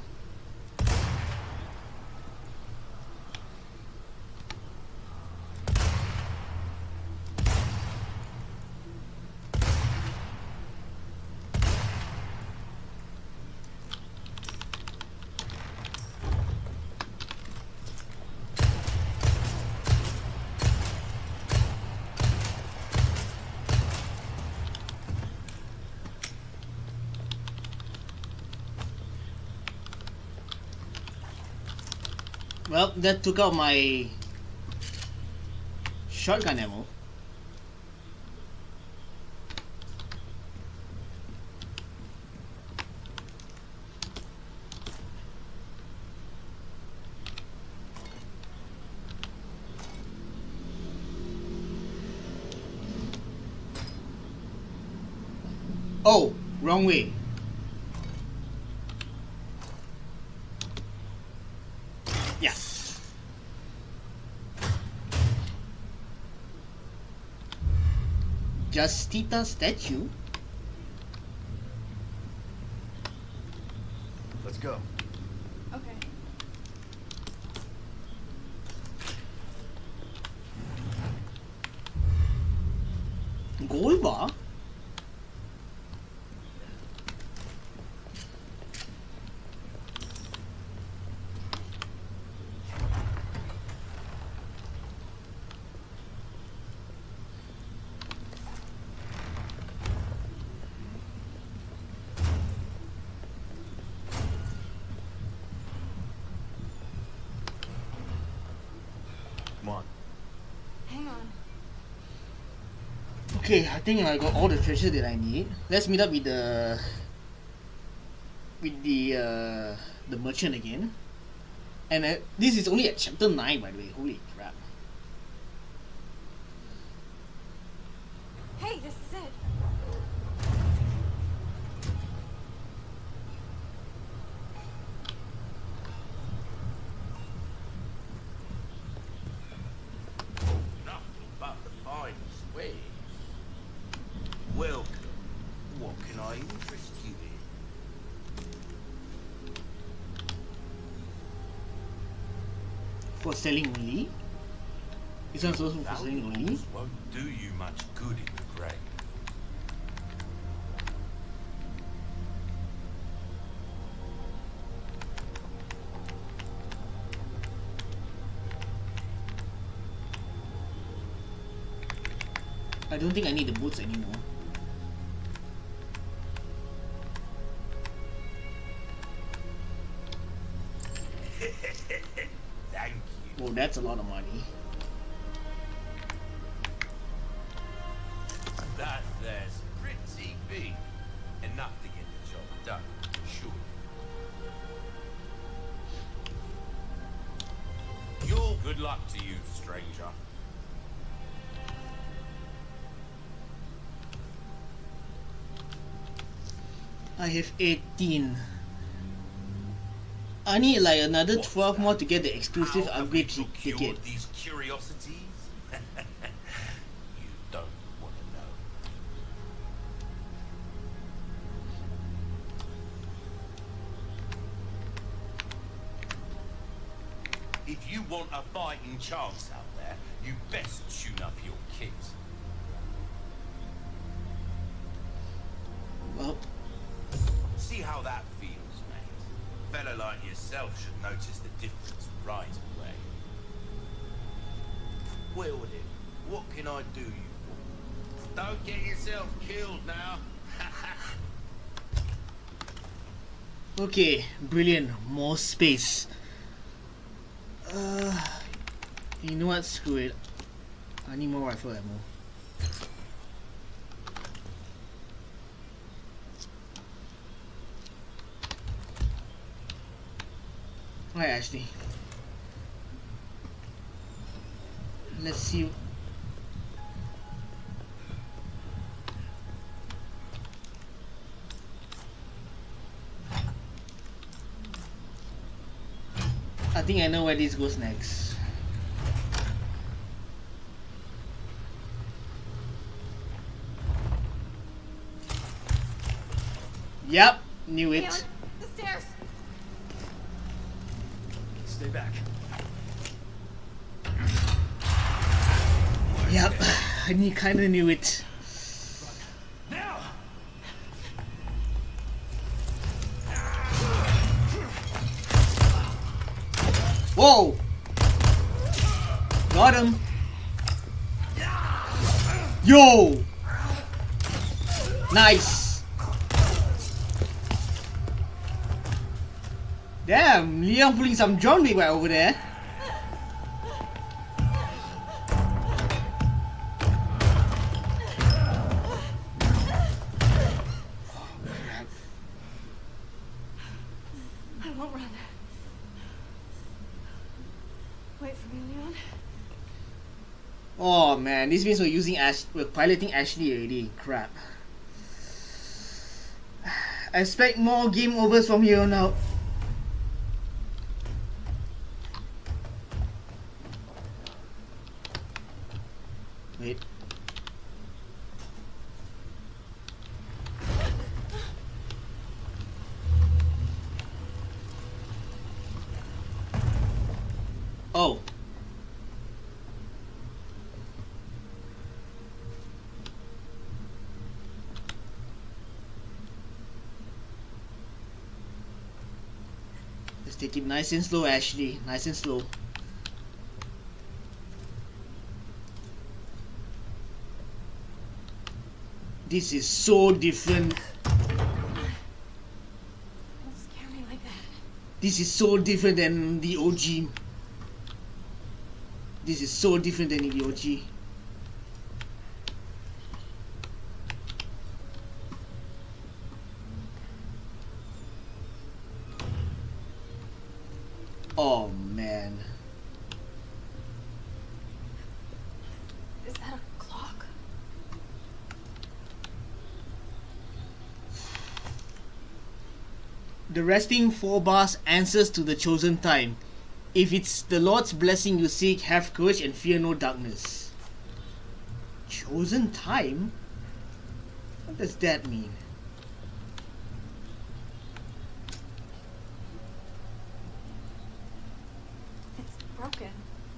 Well, that took out my shotgun ammo. Oh, wrong way. Yeah. Justita statue? Let's go. Okay. Gold bar? Come on. Hang on. Okay, I think I got all the treasure that I need. Let's meet up with the with the uh, the merchant again. And uh, this is only at chapter nine, by the way. Holy crap! Hey, this is it. Nothing but the finest ways. Welcome. What can I interest you in? For selling only. This one's also for selling only. Valuables won't do you much good in the grave. I don't think I need the boots anymore. Thank you. Oh, that's a lot of money. That there's pretty big. Enough to get the job done, sure. You're good luck to you, stranger. I have eighteen. I need like another What's twelve that? more to get the exclusive How have upgrade you ti- procured ticket. these curiosities? You don't want to know. If you want a fighting chance out there, you best tune up your kit. Well, See how that feels, mate. A fella like yourself should notice the difference right away. Well then, what can I do you for? Don't get yourself killed now. okay, brilliant. More space. Uh, you know what? Screw it. I need more rifle ammo. Alright, Ashley. Let's see. I think I know where this goes next. Yep, knew Leon, it. the stairs. Stay back. Yep, I knew, kinda knew it. Now! Whoa! Got him. Yo! Nice. Damn, Leon pulling some John Wick right over there. I won't run. Wait for me, Leon. Oh man, this means we're using Ash, we're piloting Ashley already. Crap. I expect more game overs from here on out. Wait. Oh. Let's take it nice and slow, Ashley. Nice and slow. This is so different. Don't scare me like that. This is so different than the O G. This is so different than the O G. Oh man. Is that a clock? The resting four bars answers to the chosen time. If it's the Lord's blessing you seek, have courage and fear no darkness. Chosen time? What does that mean? It's broken.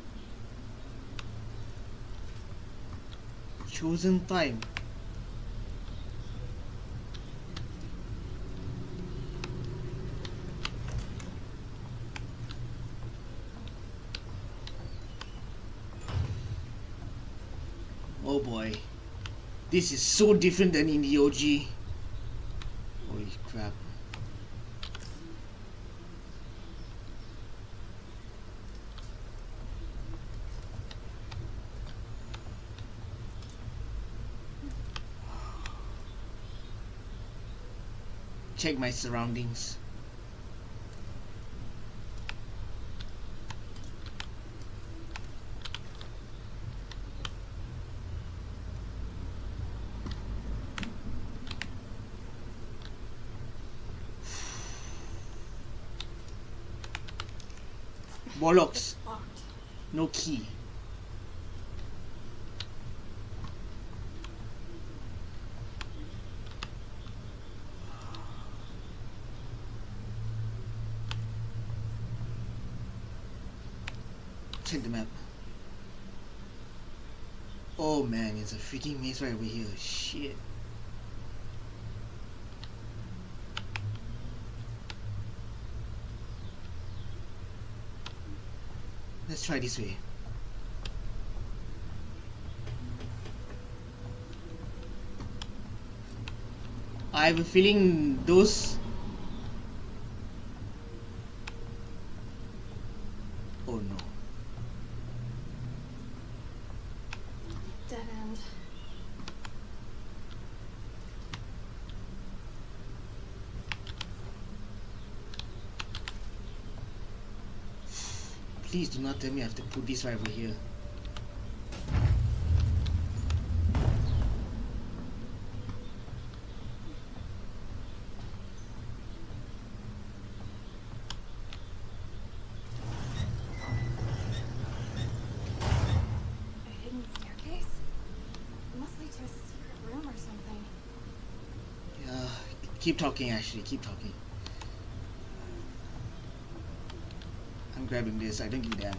Chosen time. Oh boy. This is so different than in the O G. Holy crap. Check my surroundings. Bollocks. It's locked. No key. Check the map. Oh man, it's a freaking maze right over here. Shit. Let's try this way. I have a feeling those... Oh no. Dead end. Please do not tell me I have to put this right over here. A hidden staircase? It must lead to a secret room or something. Yeah, Keep talking, Ashley. Keep talking. I'm grabbing this. I don't give a damn.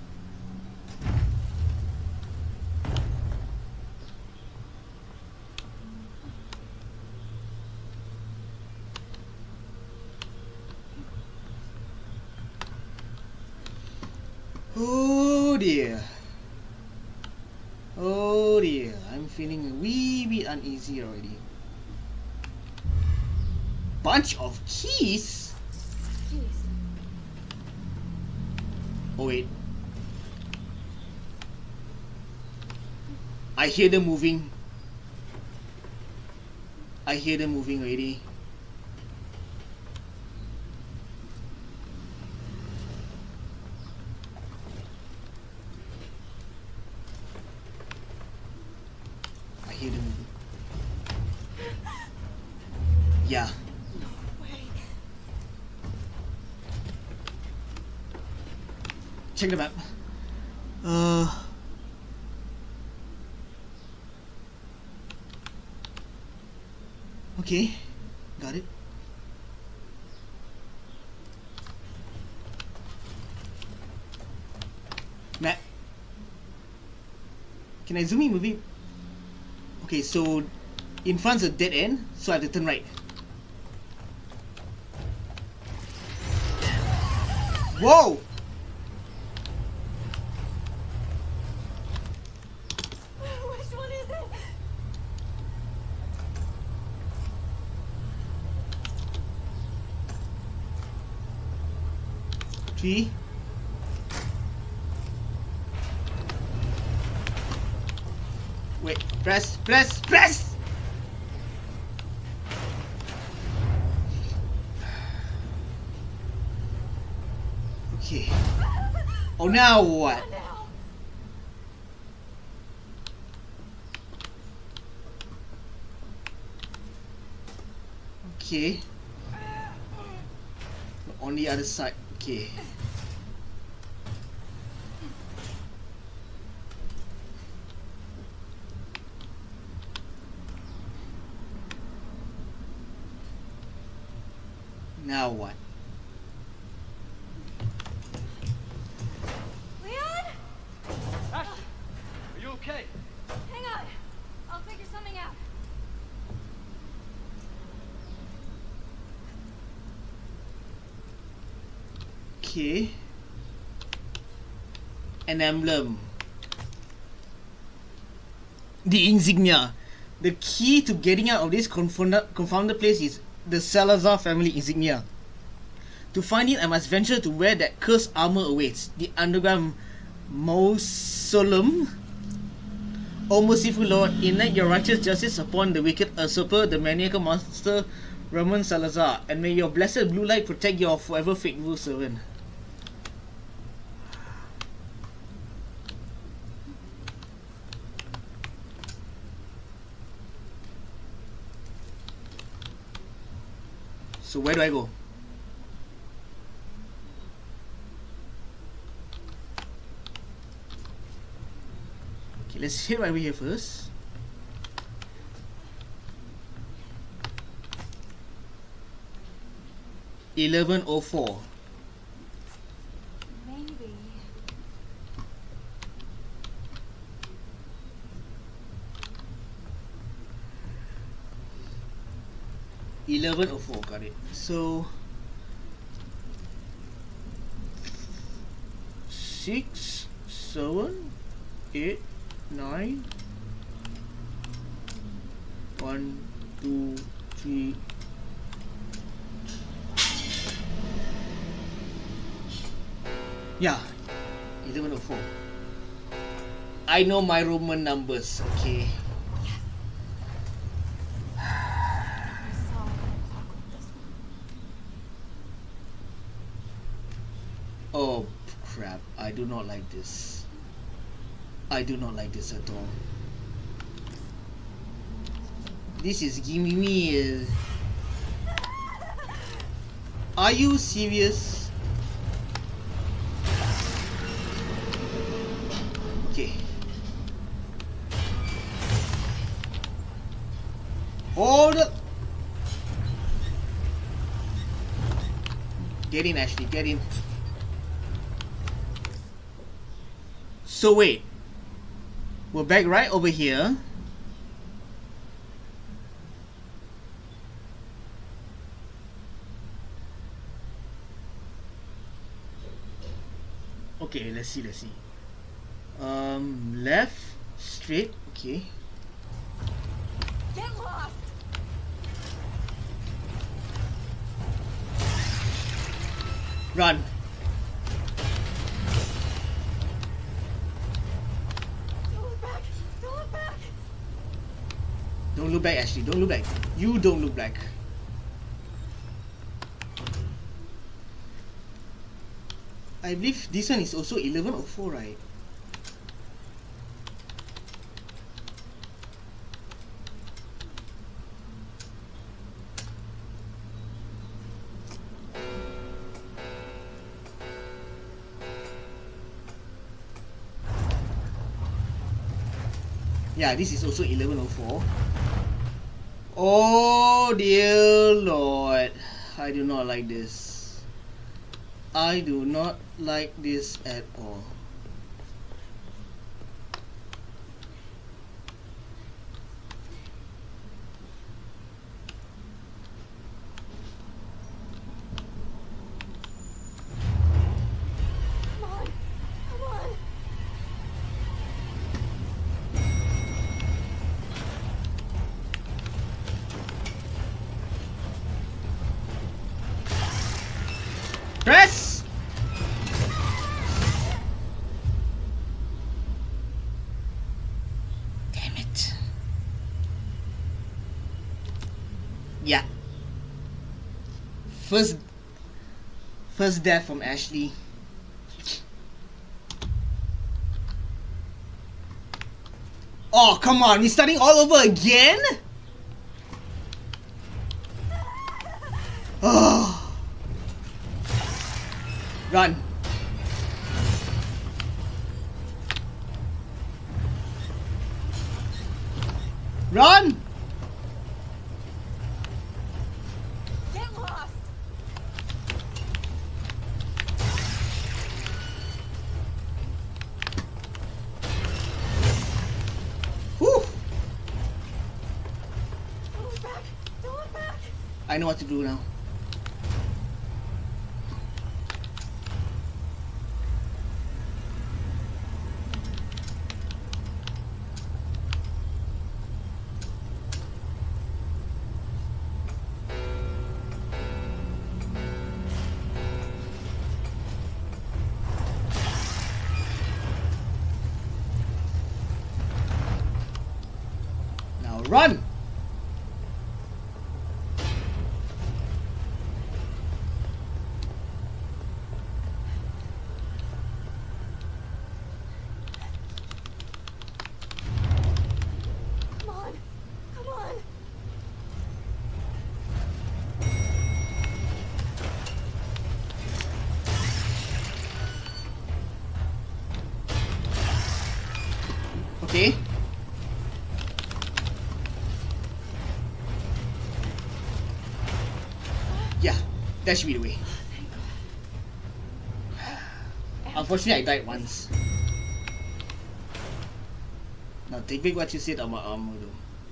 Oh dear. Oh dear. I'm feeling a wee bit uneasy already. Bunch of keys? Keys. Oh wait. I hear them moving. I hear them moving already. I hear them moving. Yeah. No way. Check the map. Uh. Okay, got it. Map. Can I zoom in movie? Okay, so in front's a dead end, so I have to turn right. Whoa! Which one is it? Three. Wait, press, press, press! Okay. Oh, now what? What now? Okay. On the other side. Okay. Now what? Leon? Ashley, are you okay? Hang on. I'll figure something out. Okay. An emblem. The insignia. The key to getting out of this confounded, confounded place is the Salazar family insignia. To find it, I must venture to where that cursed armor awaits. The underground mausoleum. O merciful Lord, enact your righteous justice upon the wicked usurper, the maniacal monster Ramon Salazar, and may your blessed blue light protect your forever faithful servant. So where do I go? Okay, let's hit right over here first. eleven oh four. Maybe. eleven oh four, got it. So six, seven, eight, nine, one, two, three. Yeah, eleven oh four. I know my Roman numbers, okay. I saw what the clock with this one. Oh crap, I do not like this. I do not like this at all. This is giving me a... Are you serious? Okay. Hold up. Get in, Ashley, get in. So wait. We're back right over here. Okay, let's see, let's see. Um, left, straight, okay. Get lost! Run. Don't look back! Don't look back! Don't look back, Ashley. Don't look back. You don't look back. I believe this one is also eleven oh four, right? Yeah, this is also eleven oh four. Oh dear Lord. I do not like this. I do not like this at all. Come on! Come on! Press! Damn it. Yeah. First First death from Ashley. Oh, come on, we're starting all over again? Oh. Run. Run! Get lost! Whew. Don't look back! Don't look back! I know what to do now. Now run! Come on! Come on! Okay. Yeah, that should be the way. Unfortunately, I died once. Now take back what you said about armor though.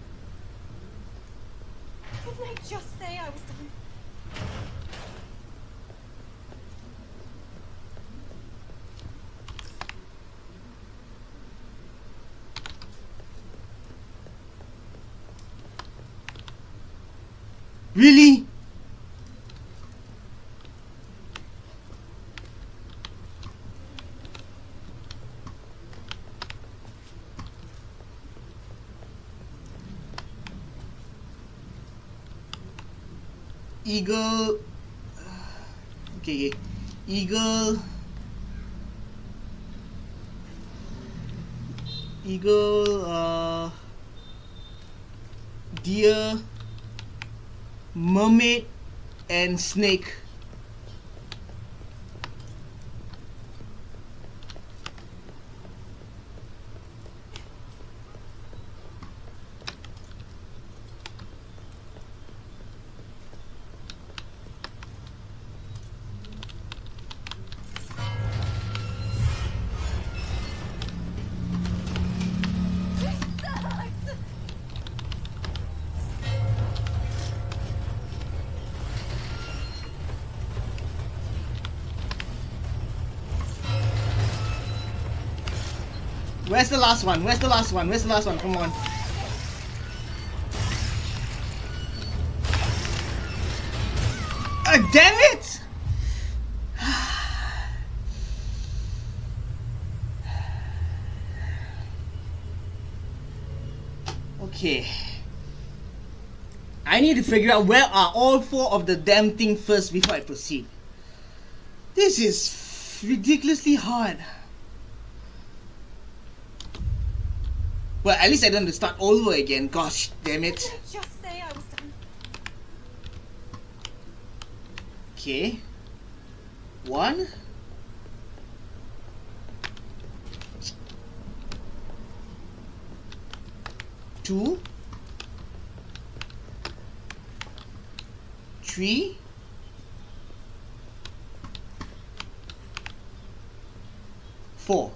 Didn't I just say I was done? Really? Eagle. Okay, okay. Eagle. Eagle. Uh. Deer. Mermaid. And snake. Where's the last one? Where's the last one? Where's the last one? Come on. Uh, damn it! Okay. I need to figure out where are all four of the damn thing first before I proceed. This is ridiculously hard. Well, at least I don't have to start all over again. Gosh damn it. Didn't I just say I was done? Okay. One. Two. Three. Four.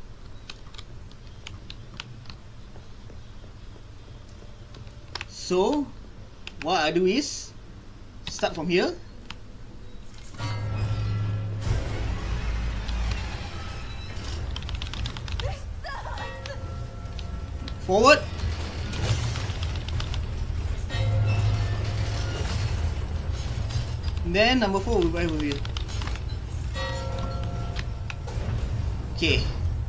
So, what I do is start from here. This sucks! Forward. And then number four will be with you. Okay.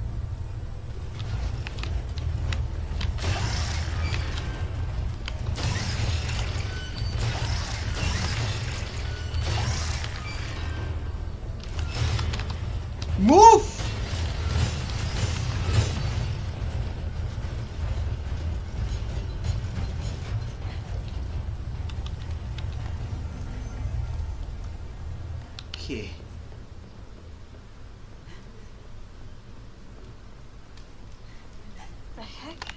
Move! Okay. The heck?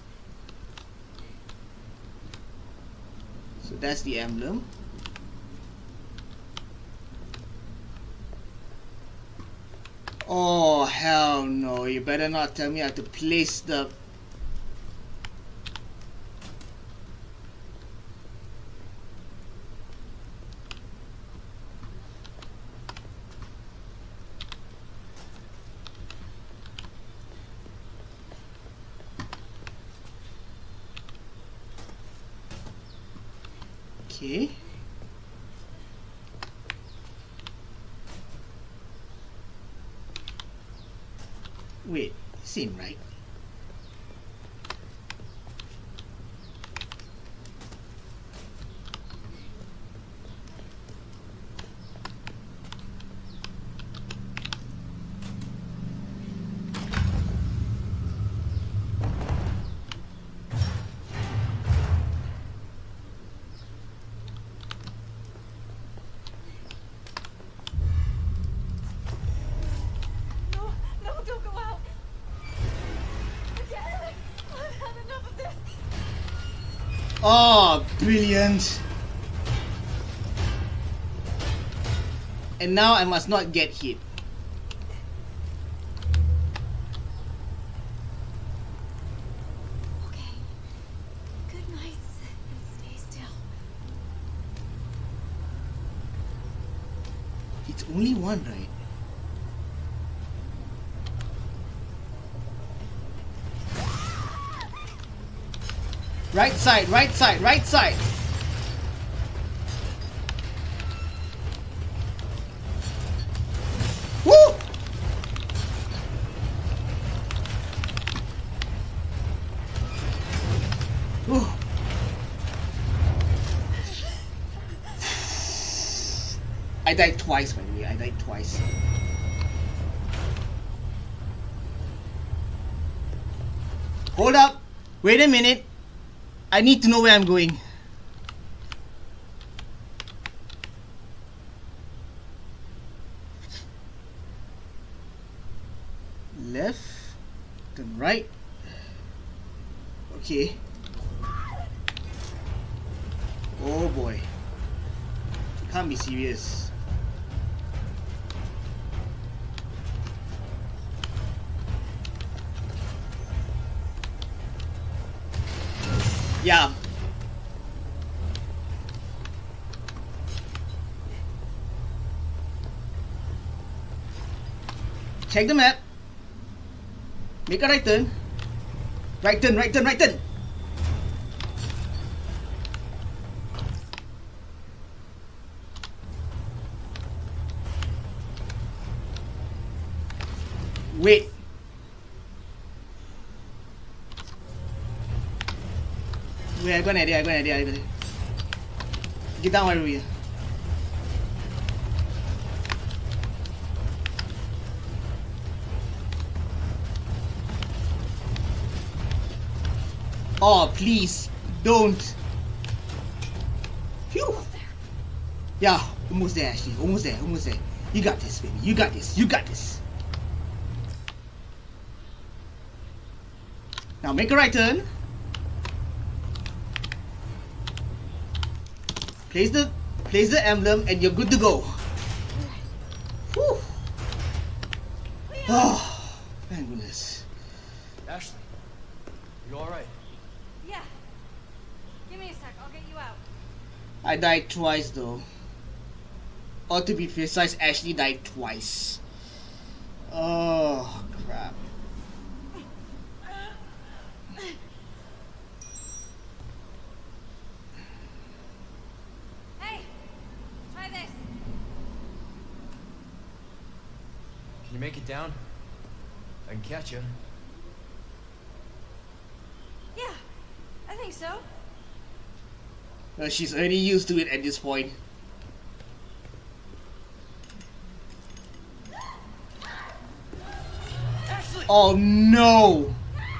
So that's the emblem. Oh hell no, you better not tell me I have to place the... Okay. Wait, this ain't right. No, no, don't go out! Again! I've had enough of this! Oh, brilliant. And now I must not get hit. Okay. Good nights and stay still. It's only one, right? Right side, right side, right side. Woo! Woo. I died twice, by the way. I died twice. Hold up. Wait a minute. I need to know where I'm going. Left, then right. Okay. Oh boy. You can't be serious. Yeah. Check the map. Make a right turn. Right turn, right turn, right turn. Wait. Wait, I got an idea, I got an idea, I got an idea. Get down over here. Oh, please, don't. Phew. Yeah, almost there, Ashley. Almost there, almost there. You got this, baby. You got this. You got this. Now make a right turn. Place the place the emblem, and you're good to go. Whew. Oh, thank goodness. Ashley, you alright? Yeah. Give me a sec. I'll get you out. I died twice though. Or to be precise, Ashley died twice. Oh crap. Hey, try this. Can you make it down? I can catch you. Yeah, I think so. Uh, she's already used to it at this point. Ashley! Oh no!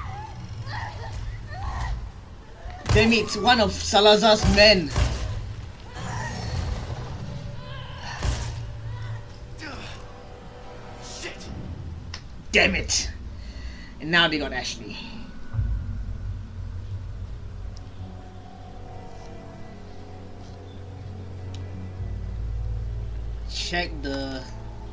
Damn it, one of Salazar's men. Shit! Damn it! And now they got Ashley. Check the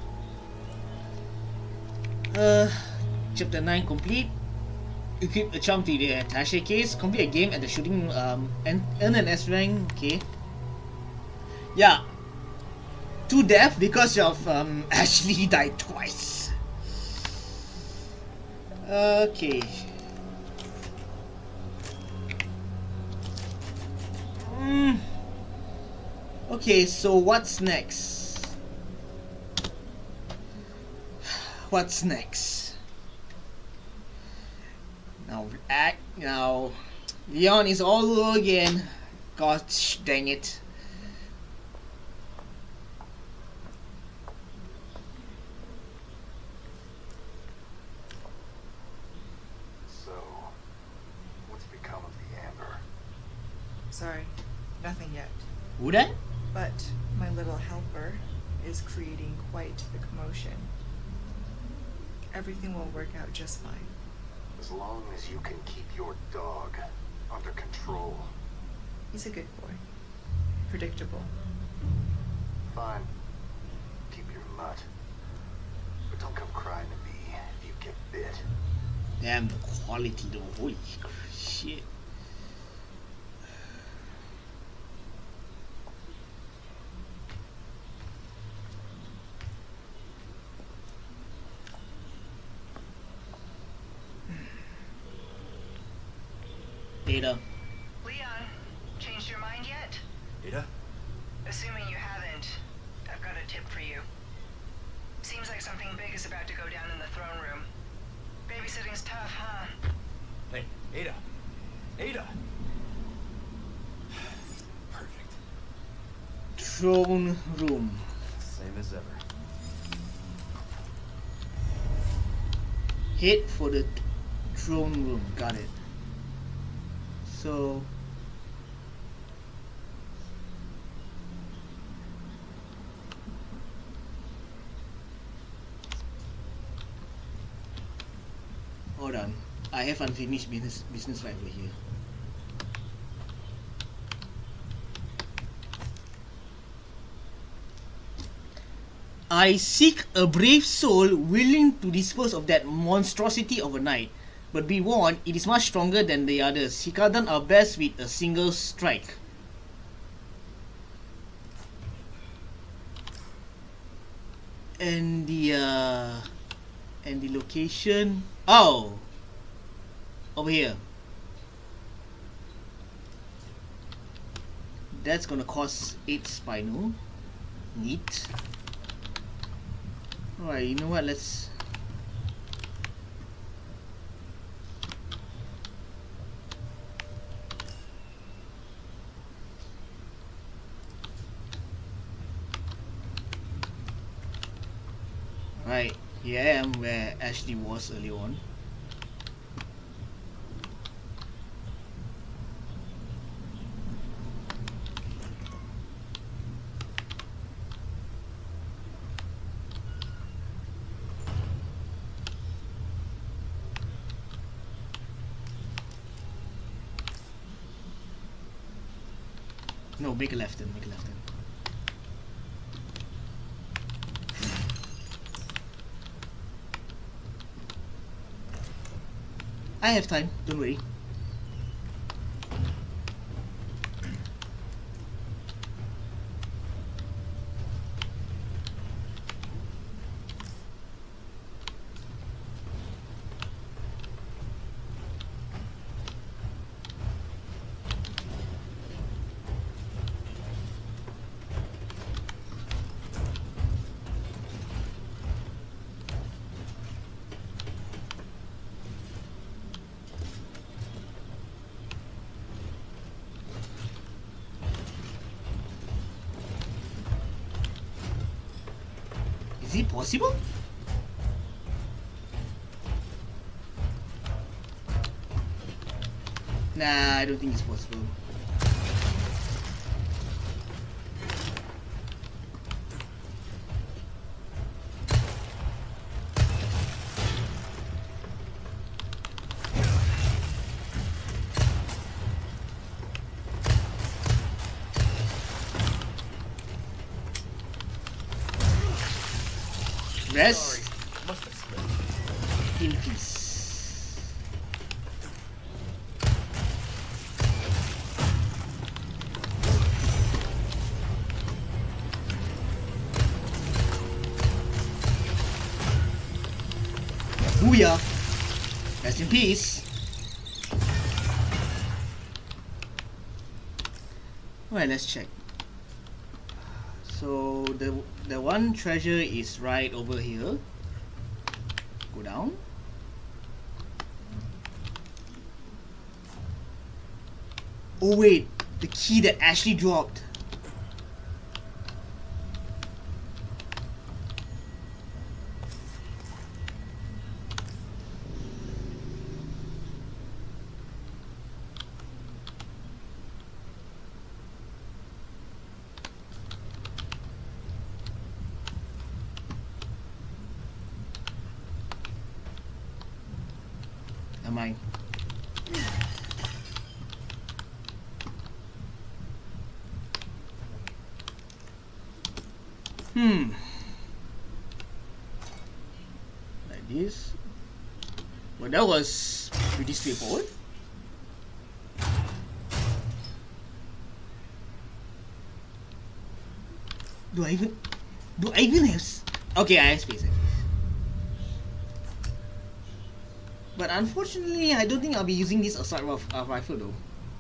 uh chapter nine complete. Equip a charm to the attaché case. Complete a game at the shooting um and earn an S rank. Okay. Yeah. To death because of um Ashley died twice. Okay. Mm. Okay, so what's next? What's next? Now, act now. Leon is all over again. Gosh dang it! So, what's become of the Amber? Sorry, nothing yet. Who that? But my little helper is creating quite the commotion. Everything will work out just fine. As long as you can keep your dog under control. He's a good boy. Predictable. Fine. Keep your mutt. But don't come crying to me if you get bit. Damn, the quality though. Holy shit. Ada. Leon, changed your mind yet? Ada? Assuming you haven't, I've got a tip for you. Seems like something big is about to go down in the throne room. Babysitting's tough, huh? Hey, Ada! Ada! Perfect. Throne room. Same as ever. Head for the throne room. Got it. So hold on. I have unfinished business business right over here. I seek a brave soul willing to dispose of that monstrosity overnight. But be warned, it is much stronger than the others. He can't done our best with a single strike. And the uh, and the location. Oh, over here. That's gonna cost eight spinel. Neat. Alright, you know what? Let's. Right, here I am where Ashley was earlier on. No, make a left then, make a left then. I have time, don't worry. Is it possible? Nah, I don't think it's possible. Rest Sorry, must have slipped. in peace. Booyah! Rest in peace. Alright, let's check. So the the one treasure is right over here. Go down. Oh wait, the key that Ashley dropped. Am I? Hmm. Like this. Well, that was pretty straightforward. Do I even? Do I even have? S okay, I have space. I have space. But unfortunately, I don't think I'll be using this assault rif uh, rifle though.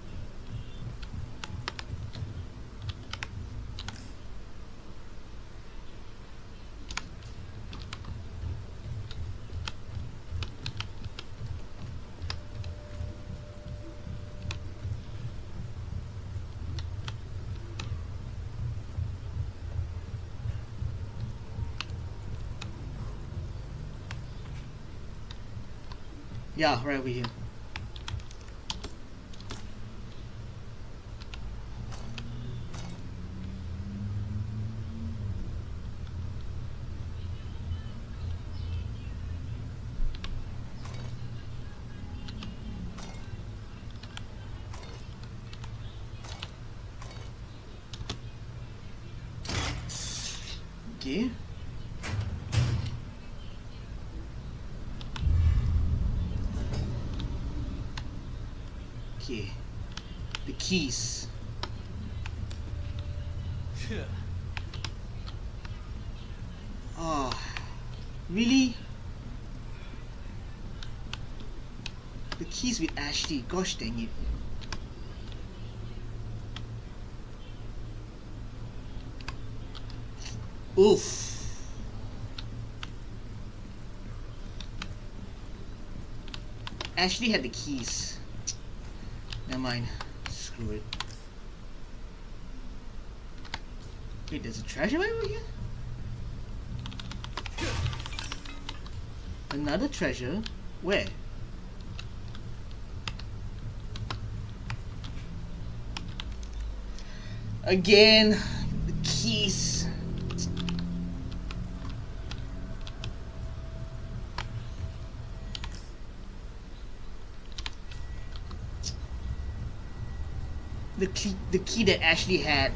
Yeah, right over here. Okay. Okay. The keys. Oh, really? The keys with Ashley. Gosh dang it. Oof. Ashley had the keys. Never mind. Screw it. Wait, there's a treasure right over here? Another treasure? Where? Again, the keys. The key, the key that Ashley had.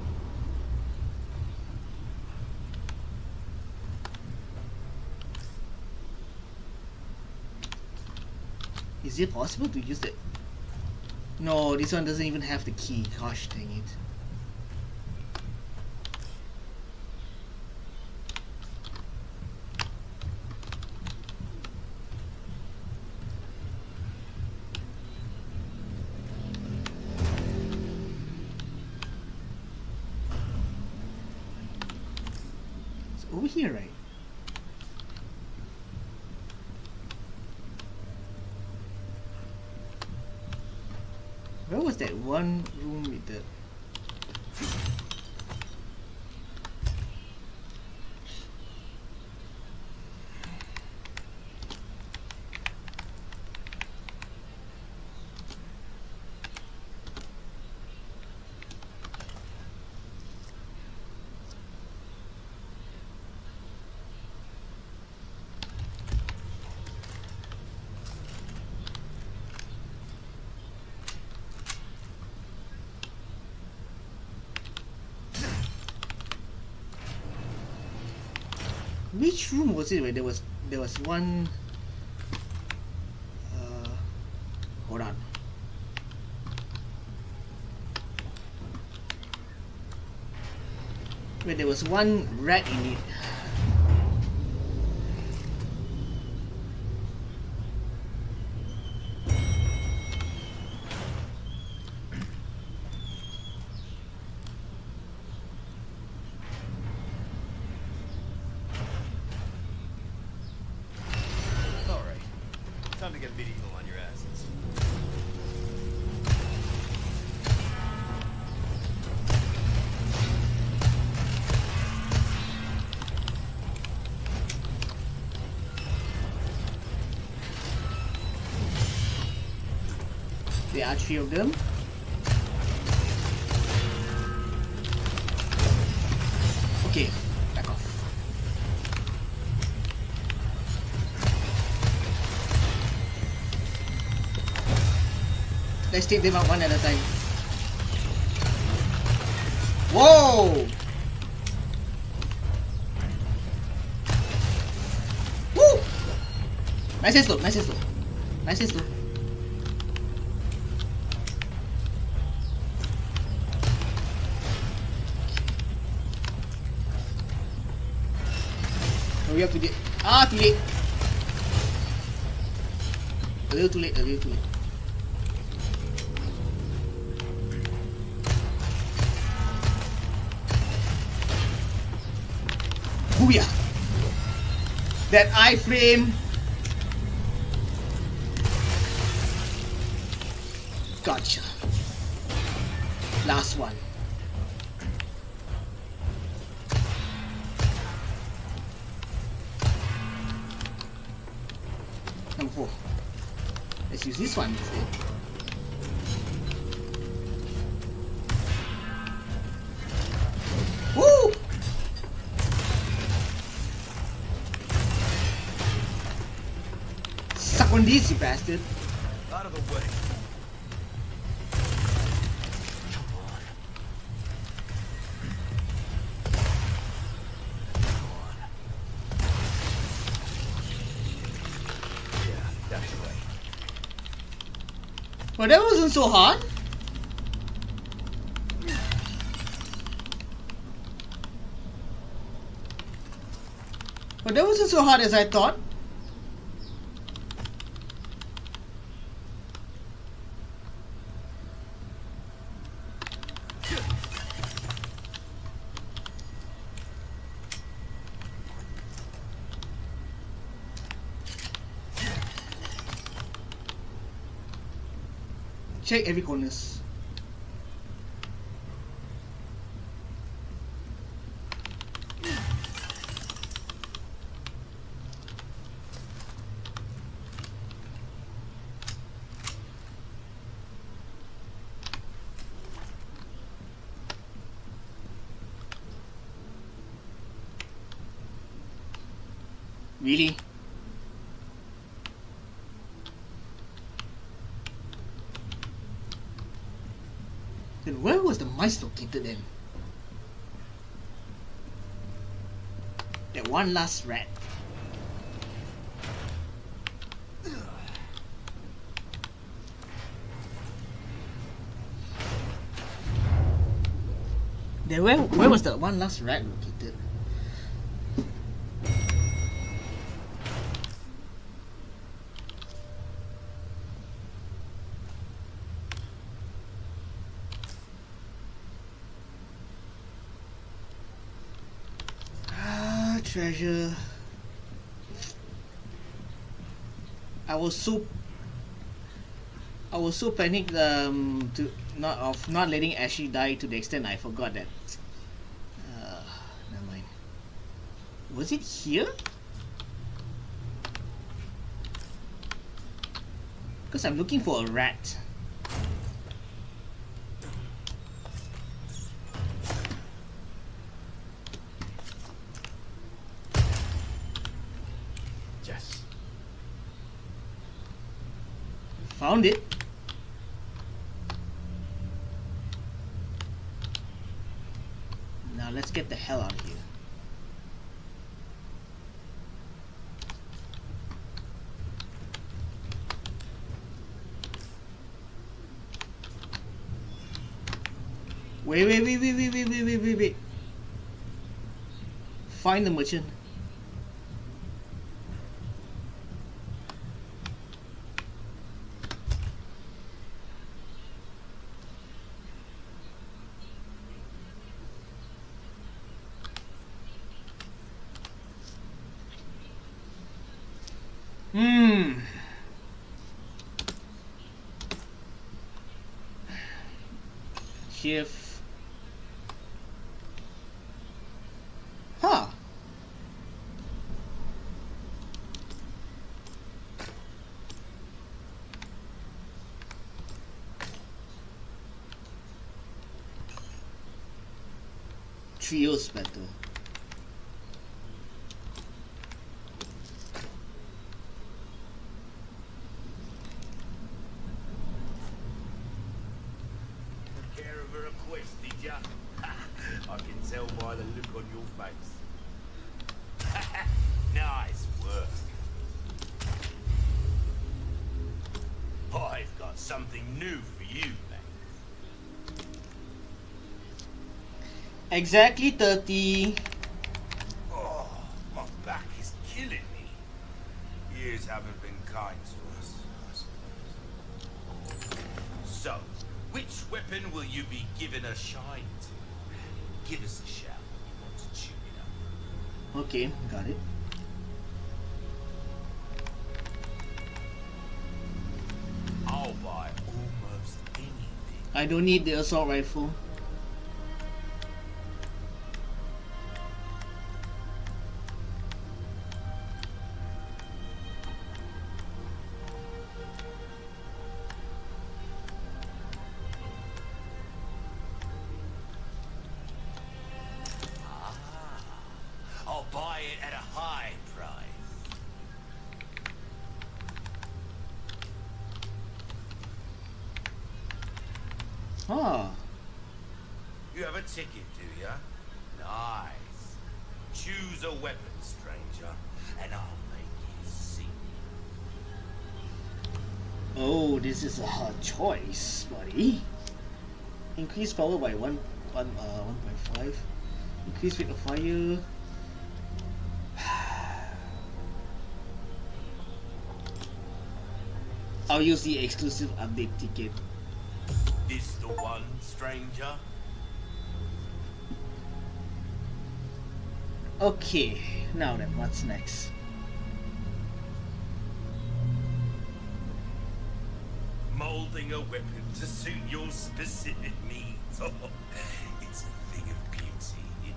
Is it possible to use it? No, this one doesn't even have the key. Gosh dang it. It's over here, right? Where was that one room with the... Which room was it where there was there was one uh, hold on. Where there was one rat in it. Time to get medieval on your asses. There are three of them. Okay, back off. Let's take them out one at a time. Whoa! Woo! Nice and slow, nice and slow. Nice and slow. Hurry up to get... Ah, too late. A little too late, a little too late. Booyah! That iframe. Gotcha. Last one. Number four. Let's use this one instead. Woo! Suck on these, you bastard. Out of the way. Come on. Come on. Yeah, that's right. Well, that wasn't so hard. But that wasn't so hard as I thought. Check every corners. Really? Then where was the mice located then? That one last rat. Then where where was the one last rat located? Treasure. I was so I was so panicked um to not of not letting Ashley die to the extent I forgot that. Uh, never mind. Was it here? Because I'm looking for a rat. Found it. Now let's get the hell out of here. Wait, wait, wait, wait, wait, wait, wait, wait, wait, wait. Find the merchant. Hmm. Shift. Huh. Trios battle. I can tell by the look on your face. Nice work. I've got something new for you, man. Exactly thirty. Oh, my back is killing me. Years haven't been kind to us, I suppose. So, which weapon will you be giving a shine to? Give us a shout when you want to tune it up. Okay, got it. I'll buy almost anything. I don't need the assault rifle. I'll buy it at a high price. Ah. You have a ticket, do ya? Nice. Choose a weapon, stranger, and I'll make you see. Oh, this is a hard choice, buddy. Increase power by one, one, uh, one point five. Increase rate of fire. I'll use the exclusive update ticket. This the one, stranger? Okay, now then, what's next? Moldy molding a weapon to suit your specific needs. Oh, it's a thing of beauty, isn't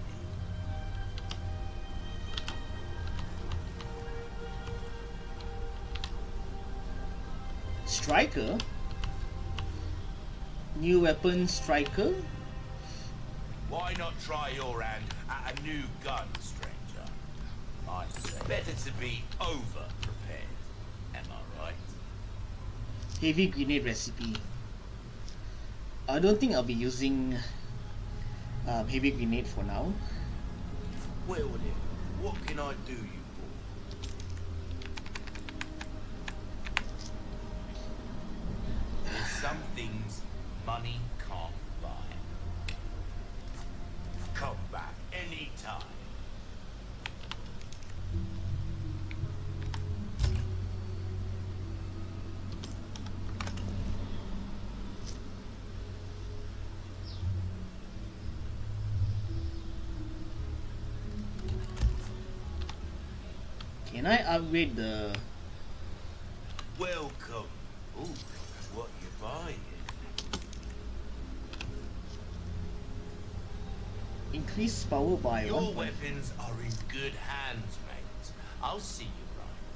it? Striker? New weapon, Striker? Why not try your hand at a new gun, stranger? I'd say better to be over prepared. Am I right? Heavy grenade recipe. I don't think I'll be using um, heavy grenade for now. Well then, what can I do you for? There's some things money can't buy. Come back anytime. Can I upgrade the... Welcome. Ooh, what you buying? Increase power by Your one. weapons are in good hands, mate. I'll see you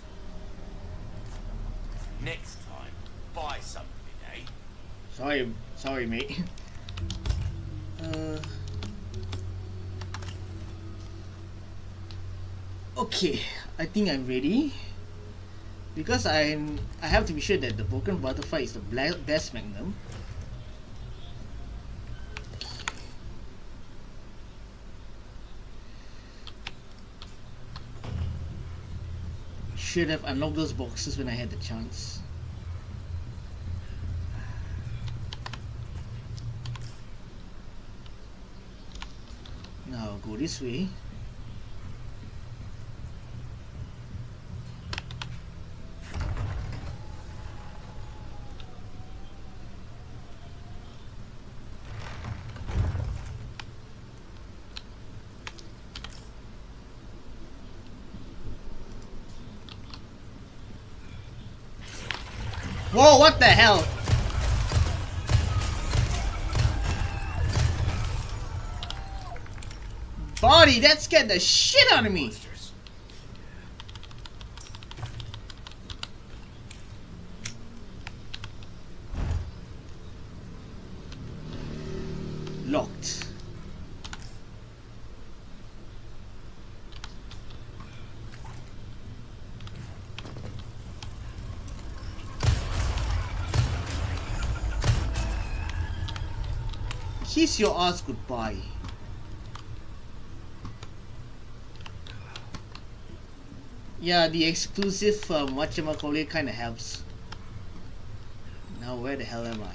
right. Next time, buy something, eh? Sorry, sorry, mate. uh. Okay, I think I'm ready. Because I'm, I have to be sure that the Broken Butterfly is the bla best Magnum. Should have unlocked those boxes when I had the chance. Now go this way. Whoa, what the hell? Body, that scared the shit out of me. Locked. Kiss your ass goodbye. Yeah, the exclusive um, whatchamacallit kinda helps. Now where the hell am I?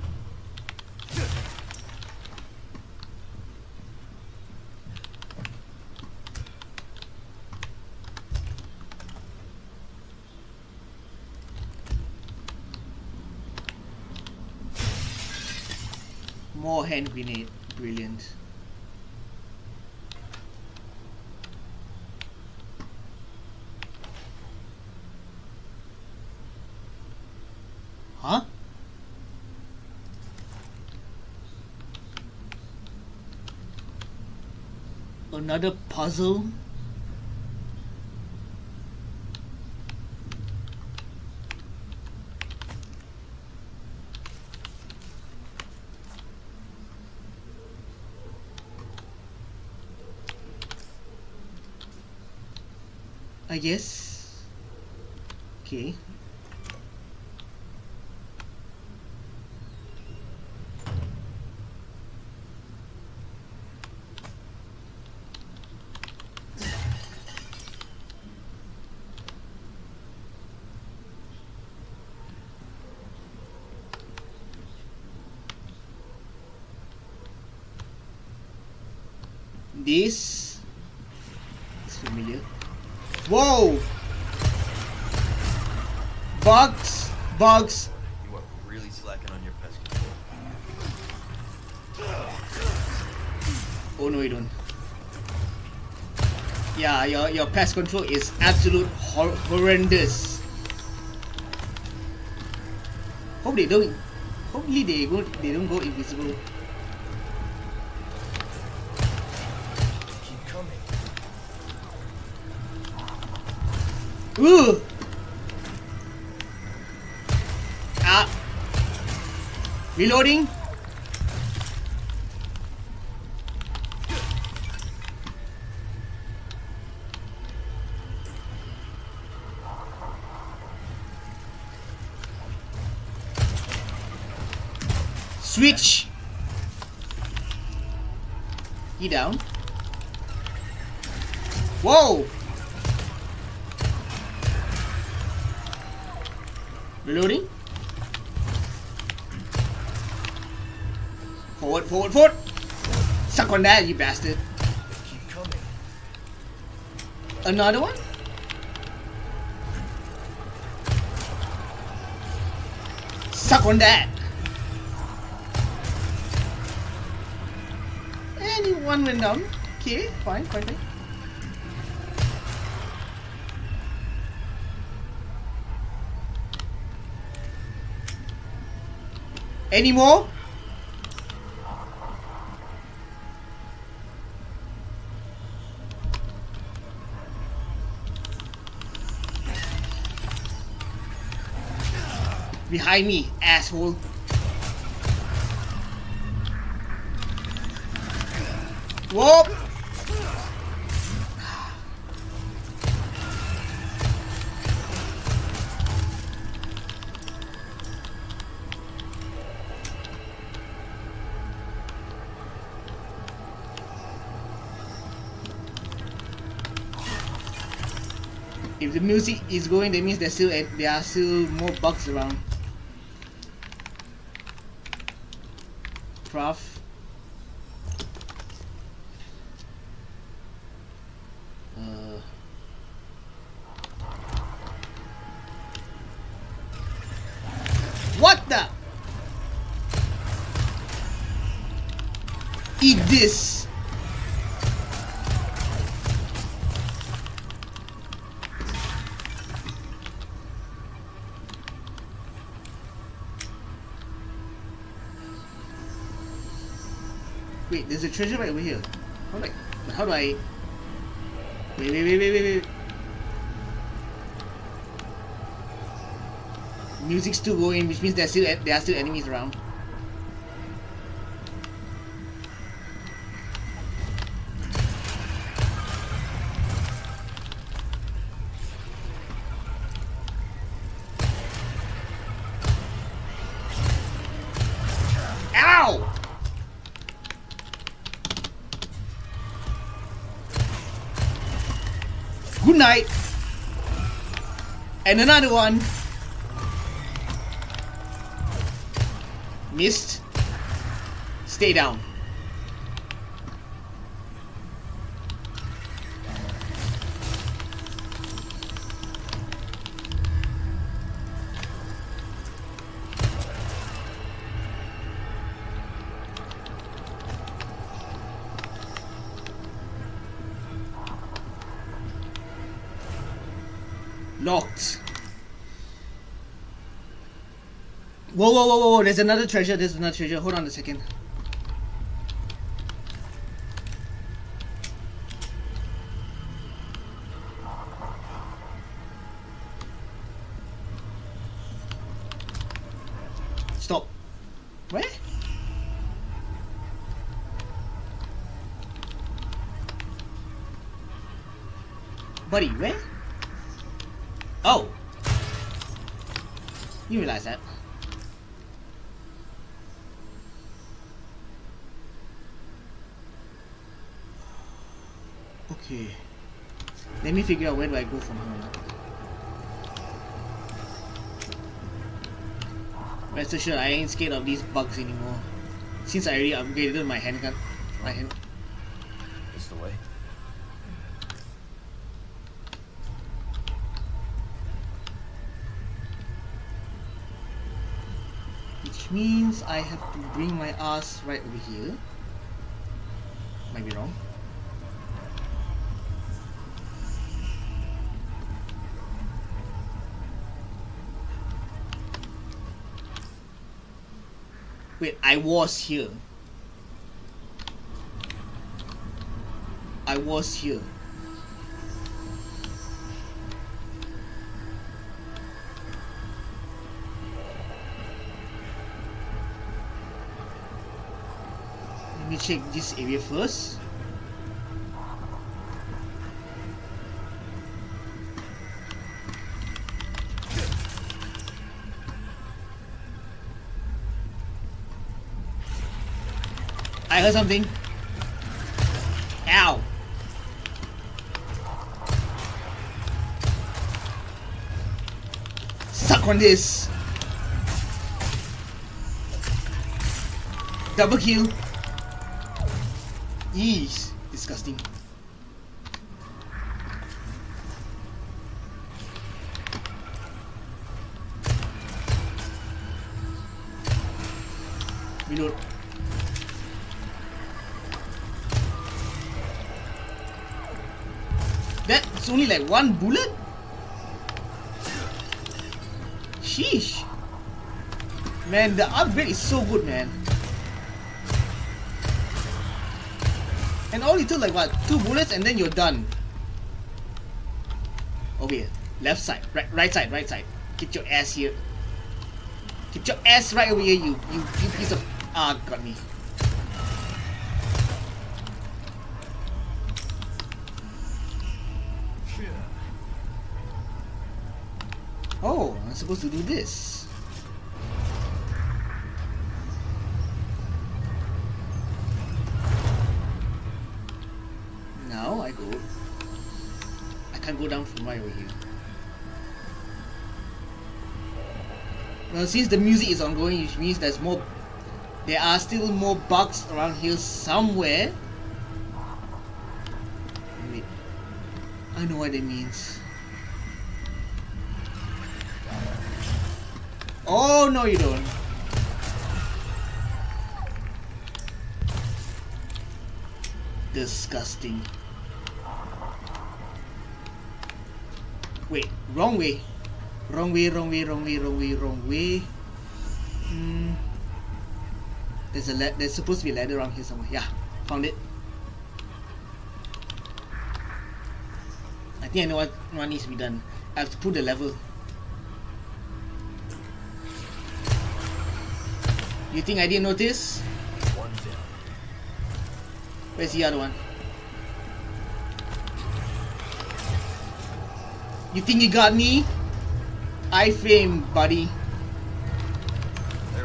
More hand grenade. Brilliant. Huh? Another puzzle? I guess. Okay. This is familiar. Whoa! Bugs! Bugs! You are really slacking on your pest control. Oh no, you don't. Yeah, your, your pest control is absolute hor horrendous. Hope they don't Hopefully they go they don't go invisible. Keep coming. Ooh! Ah! Reloading! Switch! He down. Whoa! Reloading. Forward, forward, forward! Suck on that, you bastard. Keep coming. Another one? Suck on that! And one went down. Okay, fine, fine, fine. Any more? Behind me, asshole. Whoa! If the music is going, that means there's still there are still more bugs around. Craft. Uh. What the? Eat this. Wait, there's a treasure right over here. How do I... How do I... Wait, wait, wait, wait, wait, wait. Music's still going, which means there's still there are still enemies around. Ow! Good night. And another one. Missed. Stay down. Locked. Whoa, whoa, whoa, whoa, whoa, there's another treasure, there's another treasure. Hold on a second. Stop. Where? Buddy, where? Oh! You realize that. Okay. Let me figure out where do I go from here. Rest assured, I ain't scared of these bugs anymore. Since I already upgraded my handgun. My hand. This the way. Which means I have to bring my ass right over here. Might be wrong. Wait, I was here. I was here. Let me check this area first. I heard something. Ow. Suck on this. Double kill. Yeesh. Disgusting. Reload. That's only like one bullet? Sheesh. Man, the upgrade is so good, man. And all it took like what, two bullets and then you're done. Over here. Left side. Right right side, right side. Get your ass here. Get your ass right over here, you you, you piece of ah got me. Oh, I'm supposed to do this. Now I go. I can't go down from right over here. Well, since the music is ongoing, which means there's more. There are still more bugs around here somewhere. Wait, I know what it means. Oh, no you don't. Disgusting. Wait, wrong way. Wrong way, wrong way, wrong way, wrong way, wrong way. Hmm. There's a la there's supposed to be a ladder around here somewhere. Yeah, found it. I think I know what, what needs to be done. I have to put the level. You think I didn't notice? One down. Where's the other one? You think you got me? iframe, buddy. There.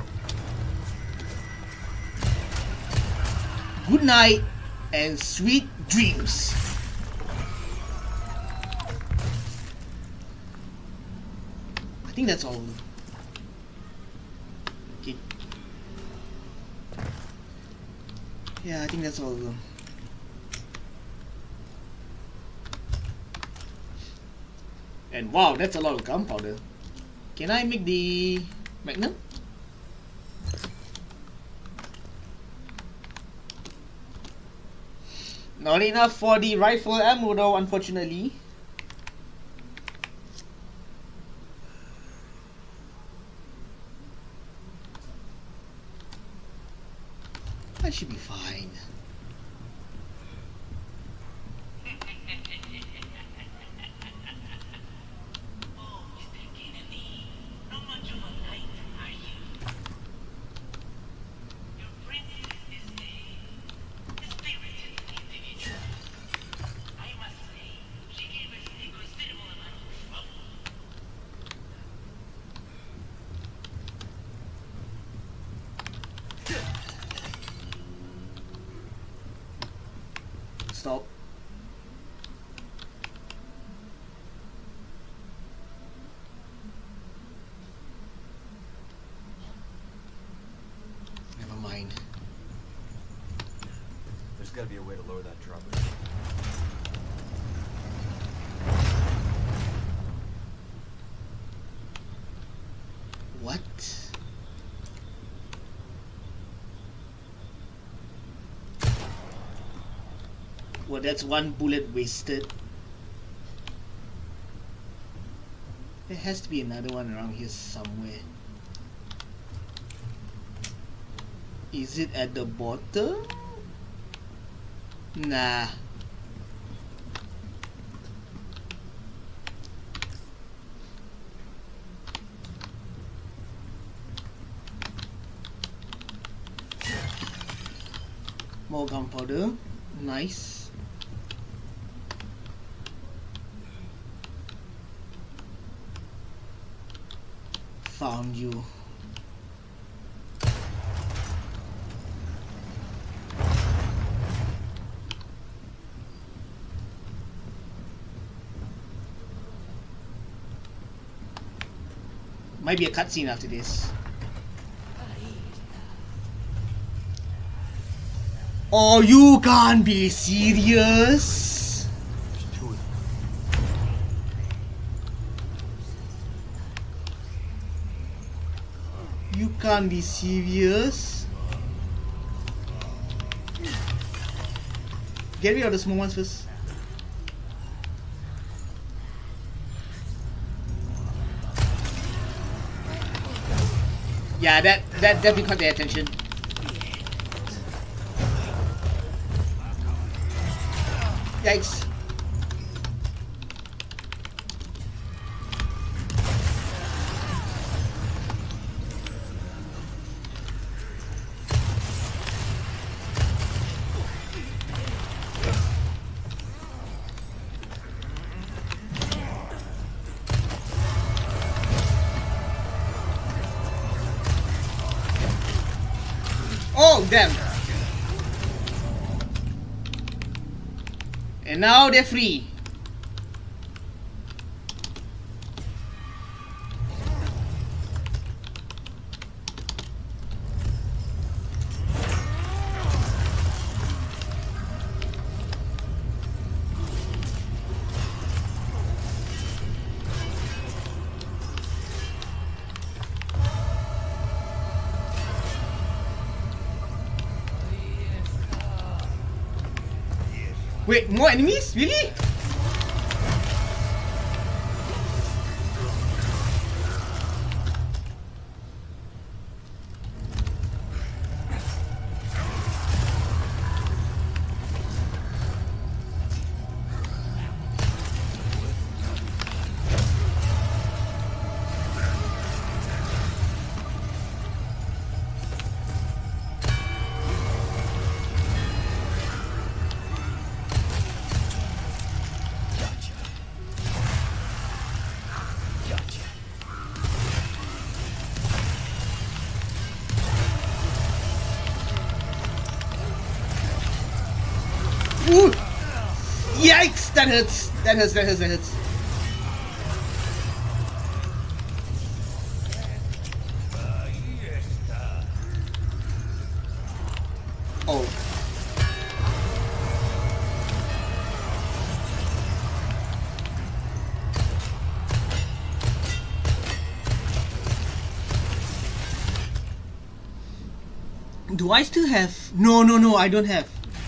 Good night and sweet dreams. I think that's all. Okay. Yeah, I think that's all of them. And wow, that's a lot of gunpowder. Can I make the Magnum? Not enough for the rifle ammo though, unfortunately. I should be fine. Stop. Never mind. There's gotta be a way to lower that dropper. What? Well, that's one bullet wasted. There has to be another one around here somewhere. Is it at the bottom? Nah. More gunpowder. Nice. Found you. Might be a cutscene after this. Oh, you can't be serious. You can't be serious. Get rid of the small ones first. Yeah, that that definitely caught their attention. Yikes. Oh, damn. And now they're free. Wait, more enemies? Really? Ooh! Yikes! That hurts! That hurts, that hurts, that hurts. Oh. Do I still have? No, no, no, I don't have.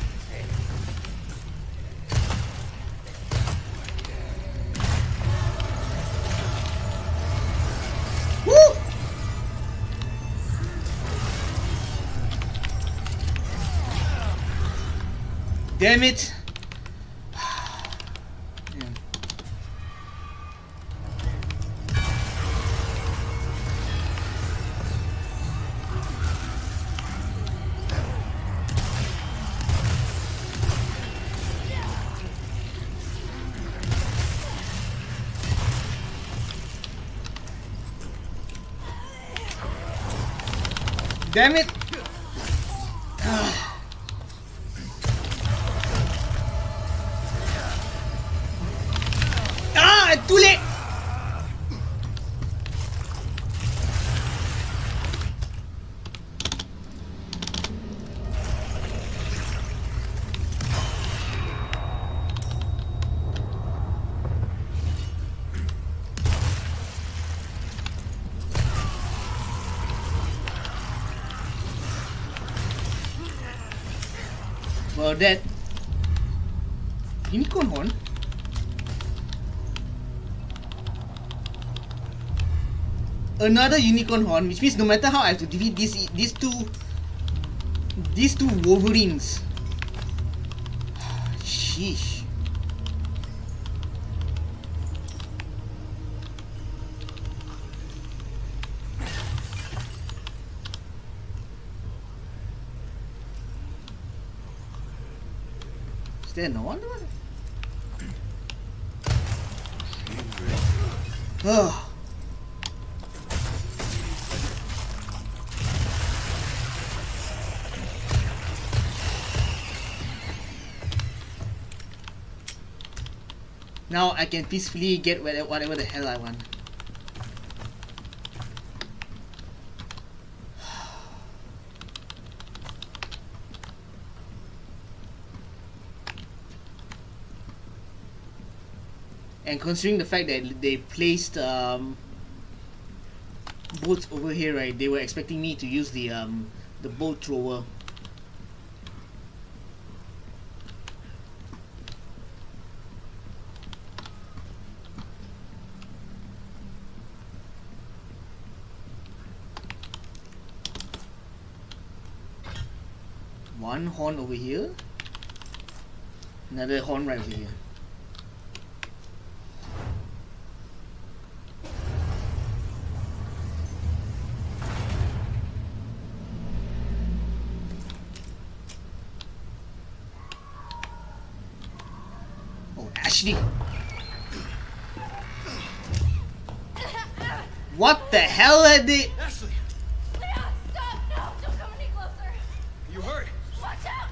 Damn it! Yeah. Damn it! Too late! Well, that unicorn horn. Another unicorn horn, which means no matter how I have to defeat these these two These two Wolverines. Sheesh. Is there no one? Oh. Now I can peacefully get whatever the hell I want. And considering the fact that they placed um, boats over here, right? They were expecting me to use the um, the boat thrower. One horn over here, another horn right over here. Oh, Ashley! What the hell are they? Ashley, Leon, stop! No, don't come any closer. you hurt? Watch out!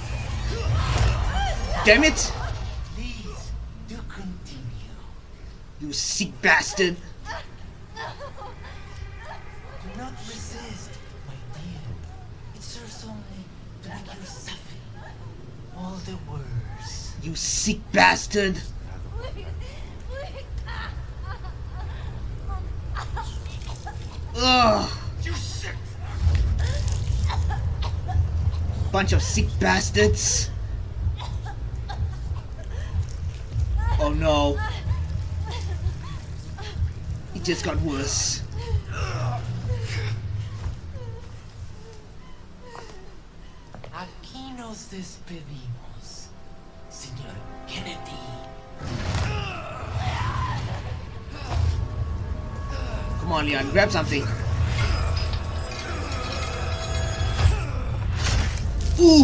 Damn it! Please, do continue. You sick bastard! Do not resist, my dear. It serves only to make you suffer. All the worse. You sick bastard! Please, please. Ugh! You sick! Bunch of sick bastards! Oh no! It just got worse. Aquí nos despedimos, Señor Kennedy. Come on, Leon, grab something. Ooh!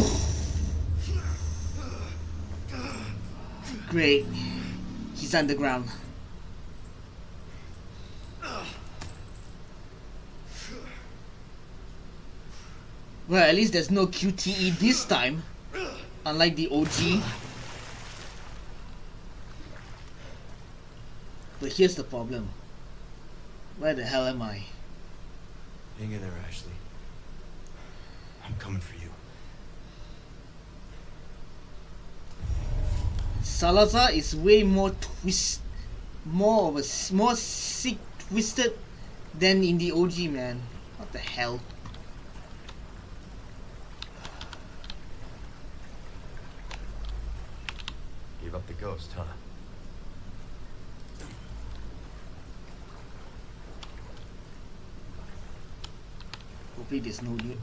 Great. He's underground. Well, at least there's no Q T E this time. Unlike the O G. But here's the problem. Where the hell am I? Hang in there, Ashley. I'm coming for you. Salazar is way more twist, more of a s- more sick twisted than in the O G, man. What the hell? Gave up the ghost, huh? Hopefully there's no dude.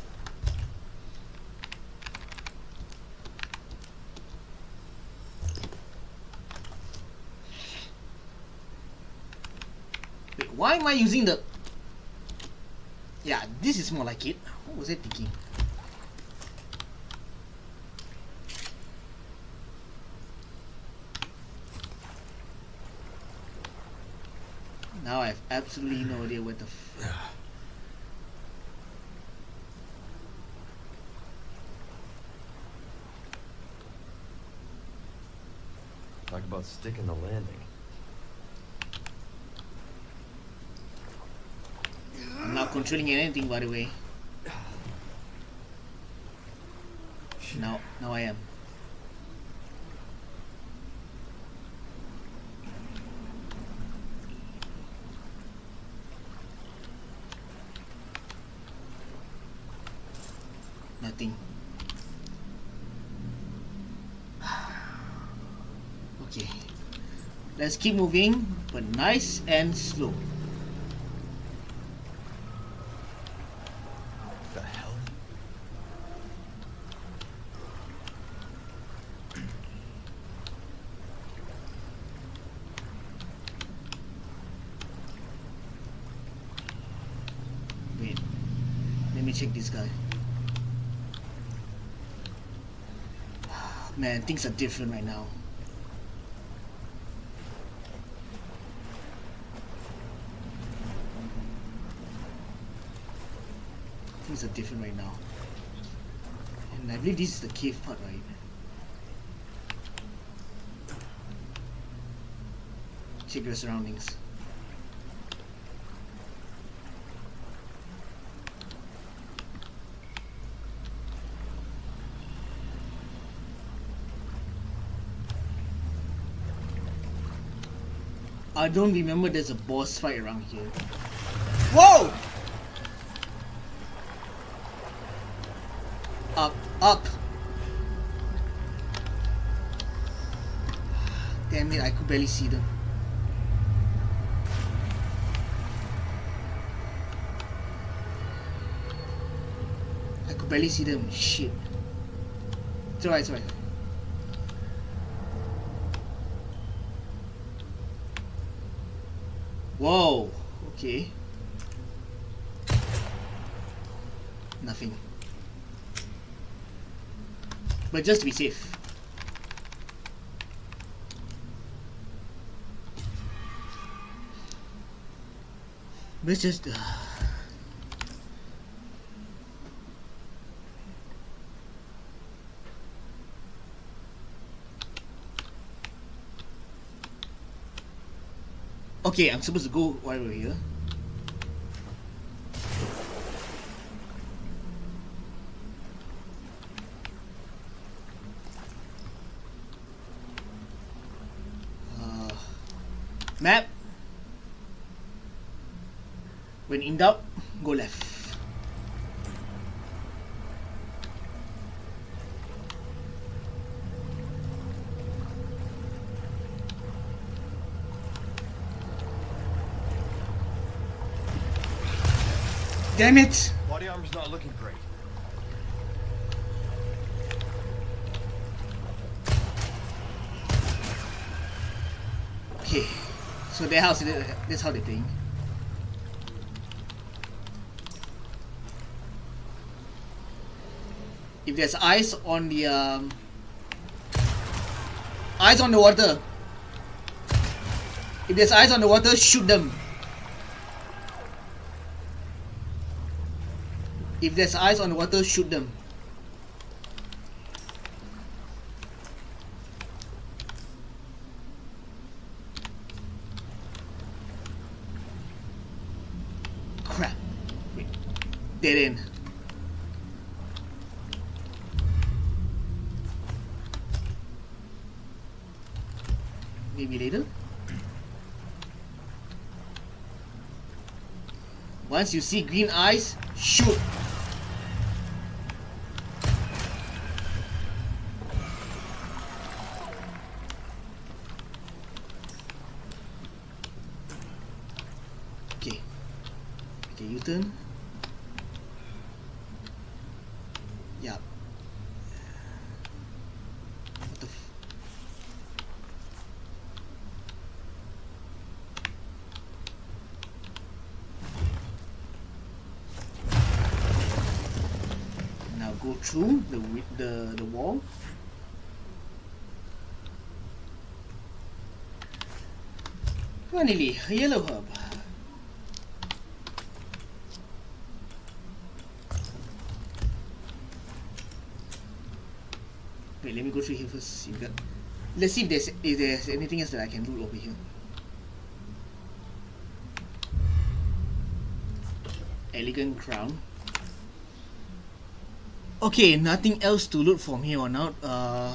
Wait, why am I using the... Yeah, this is more like it. What was I thinking? Now I have absolutely no idea what the f... Talk about sticking the landing. I'm not controlling anything, by the way. Now, now I am. Nothing. Okay. Let's keep moving, but nice and slow. The hell? me check this guy. Man, things are different right now. Things are different right now. And I believe this is the cave part, right? Check your surroundings. I don't remember there's a boss fight around here. Whoa! Up, up! Damn it, I could barely see them. I could barely see them. Shit. It's alright, it's alright. Whoa, okay. Nothing. But just to be safe. Let's just... Uh... Okay, I'm supposed to go while we're here. Uh, map. When in doubt, go left. Damn it! Body armor's not looking great. Okay, so that's how that's how they think. If there's eyes on the um, eyes on the water, if there's eyes on the water, shoot them. If there's eyes on the water, shoot them. Crap. Wait. Dead end. Maybe later. Once you see green eyes, shoot. U-turn. Yup. What the f Now go through the the the wall. Finally, a yellow herb. Wait, let me go through here first. You got... Let's see if there's if there's anything else that I can loot over here. Elegant crown. Okay, nothing else to loot from here on out. Uh.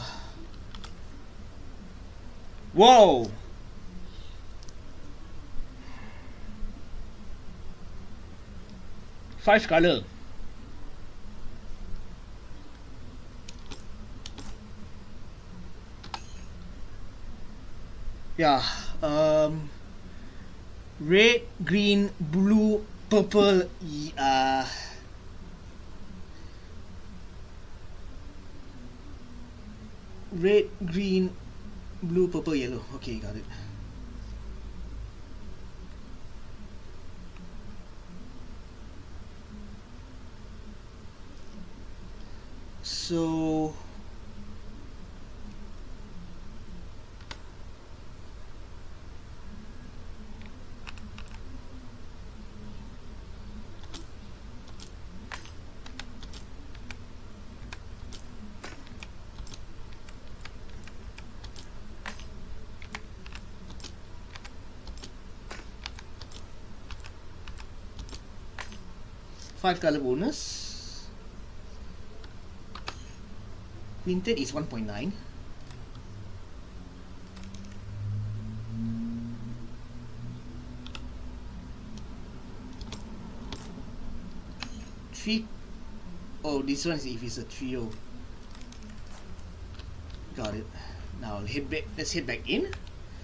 Whoa! Five color. Yeah, um, red, green, blue, purple, uh, red, green, blue, purple, yellow. Okay, got it. So five color bonus. Quintet is one point nine. Three. Oh, this one is if it's a trio. Got it. Now I'll head back. Let's head back in.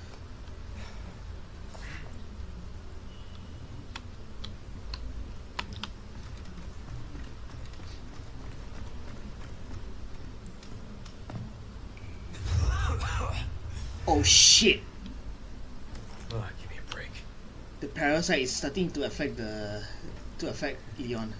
Oh shit! Oh, give me a break. The parasite is starting to affect the to affect Leon.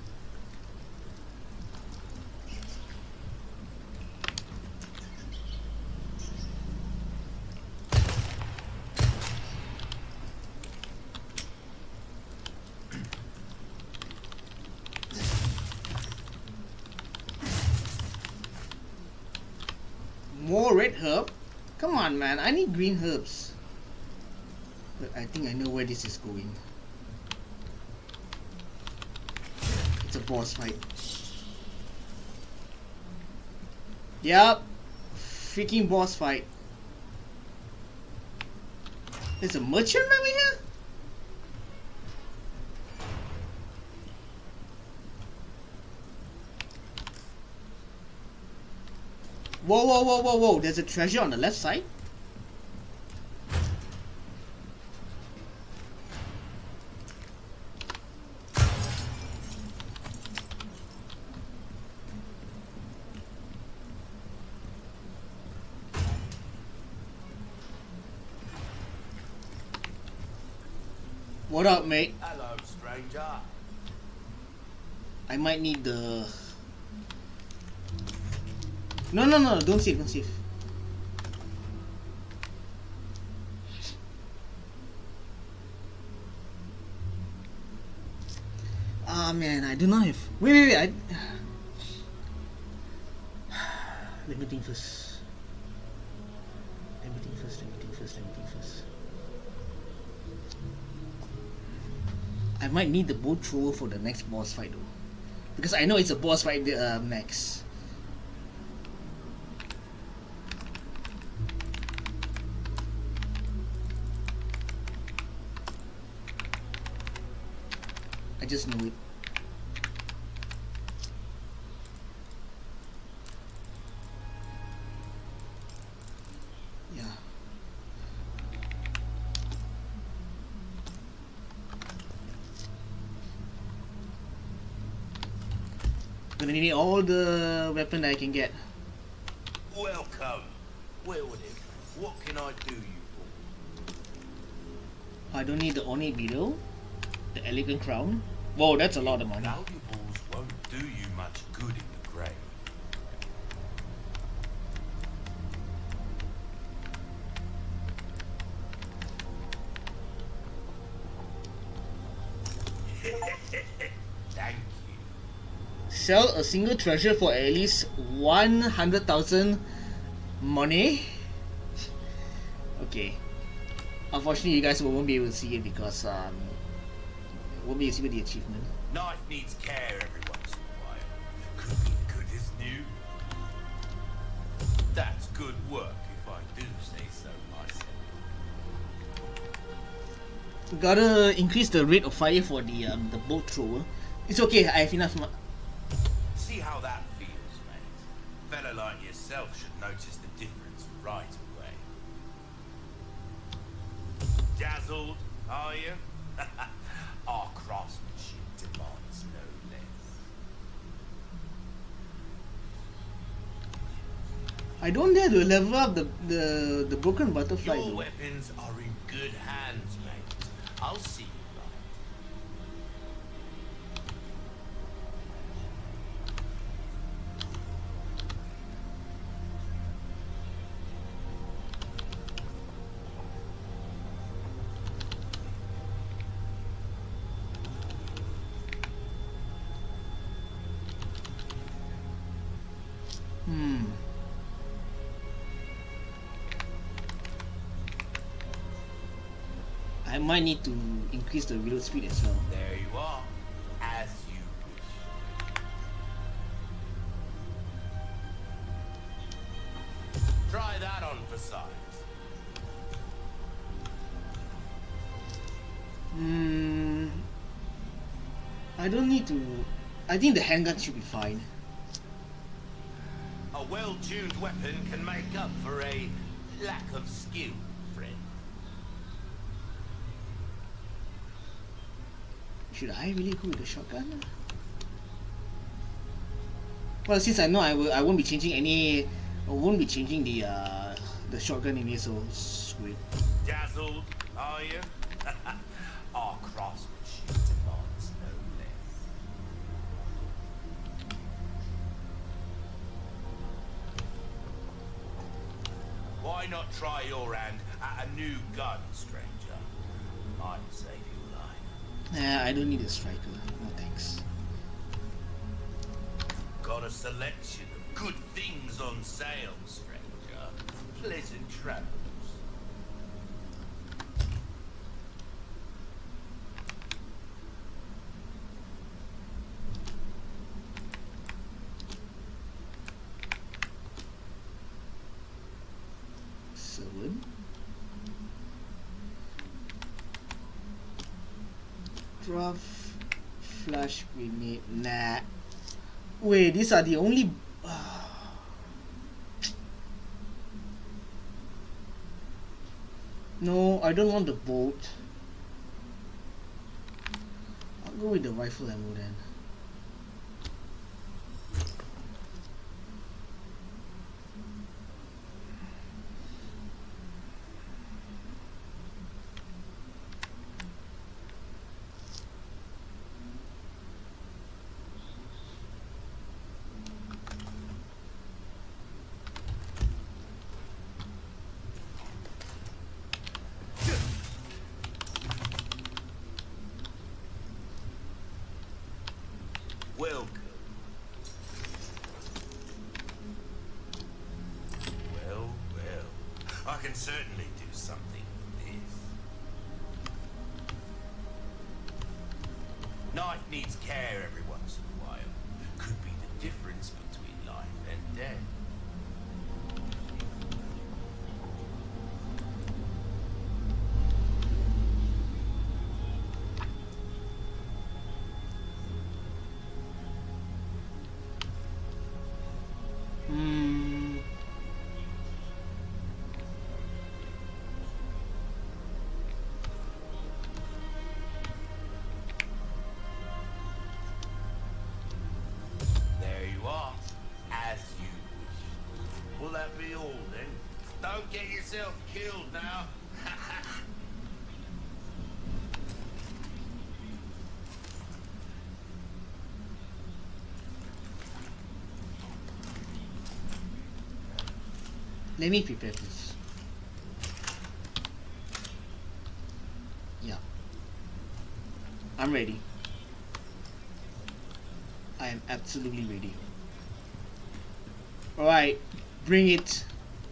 More red herb? Come on, man, I need green herbs. But I think I know where this is going. It's a boss fight. Yup. Freaking boss fight. There's a merchant over here? Whoa, whoa, whoa, whoa, whoa. There's a treasure on the left side. What up, mate? Hello, stranger. I might need the... No, no, no, don't save, don't save. Ah, man, I do not have... Wait, wait, wait, I... Let me think first. Let me think first, let me think first, let me think first. I might need the bow thrower for the next boss fight though. Because I know it's a boss fight uh, next. I just know it. Yeah. Gonna need all the weapon that I can get. Welcome. Well then, what can I do you for? I don't need the ornate beetle, the elegant crown. Whoa, that's a lot of money. Valuables won't do you much good in the grave. Thank you. Sell a single treasure for at least one hundred thousand money. Okay. Unfortunately, you guys won't be able to see it because um, won't be able to see the achievement. Knife needs care every once in a while. Could be good as new. That's good work if I do say so myself. Gotta increase the rate of fire for the um, the bolt thrower. It's okay, I have enough. See how that feels, mate. Fella like yourself should notice the difference right away. Dazzled, are you? Our craftsmanship demands no less. I don't dare to level up the the, the broken butterfly Your though. weapons are in good hands, mate. I'll see you right. Hmm. I might need to increase the reload speed as well. There you are, as you wish. Try that on for size. Hmm. I don't need to. I think the handgun should be fine. A well-tuned weapon can make up for a lack of skill, friend. Should I really go with the shotgun? Well, since I know I will, I won't be changing any. I won't be changing the uh, the shotgun in it, so screw it. Dazzled, are you? Our craftsmanship demands no less. Why not try your hand at a new gun, stranger? Might save your life. Nah, I don't need a striker. No thanks. Got a selection of good things on sale, stranger. Pleasant travels. Seven. Draft flash grenade. Nah. Wait, these are the only. No, I don't want the bolt. I'll go with the rifle ammo then. Welcome. Well, well, I can certainly do something with this. Knife needs care every once in a while. Could be the difference between life and death. Hmm. There you are, as you wish. Will that be all then? Don't get yourself killed now. Let me prepare this. Yeah. I'm ready. I am absolutely ready. Alright, bring it.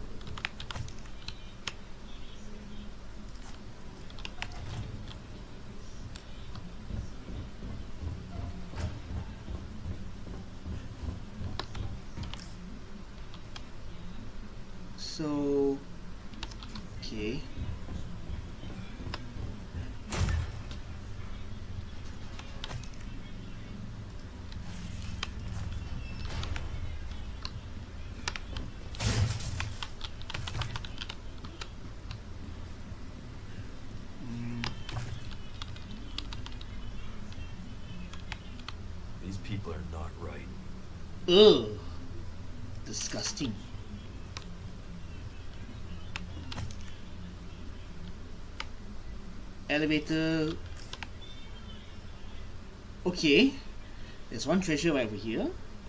So, okay. These people are not right. Ugh. Disgusting. Elevator. Okay. There's one treasure right over here.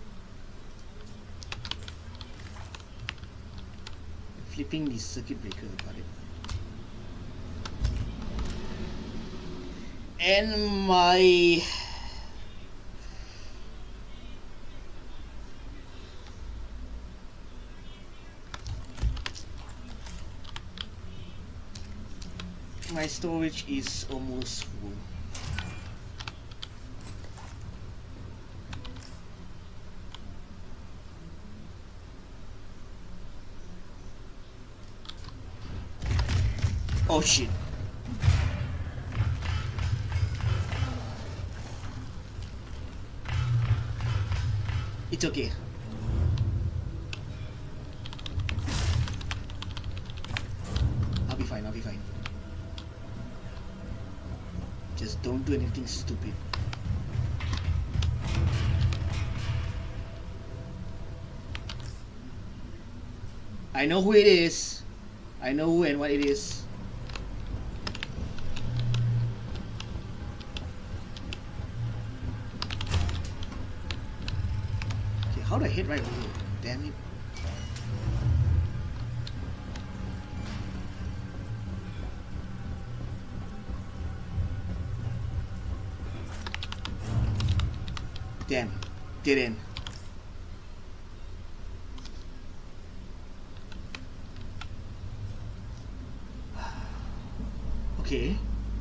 Flipping the circuit breaker, got it. And my My storage is almost full. Oh shit. It's okay. I'll be fine, I'll be fine. Just don't do anything stupid. I know who it is. I know who and what it is. Okay, how do I hit right over here? Damn it. Damn, dead end. Okay.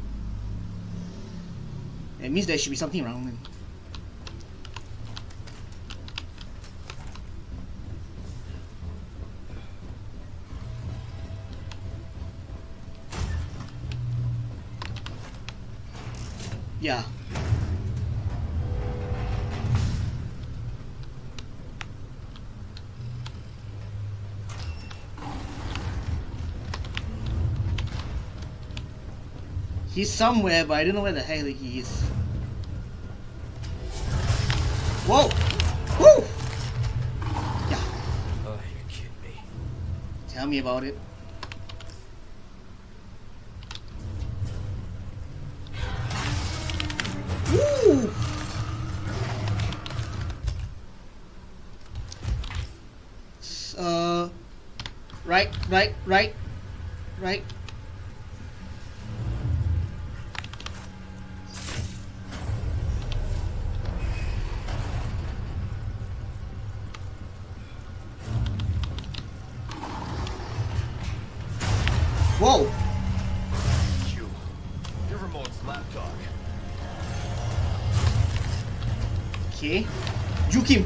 That means there should be something wrong then. Yeah. He's somewhere, but I don't know where the hell he is. Whoa! Woo! Yeah. Oh, you're kidding me. Tell me about it. Woo! Uh, right, right, right, right. Whoa! You. You're Ramon's lapdog. Okay. Juke him.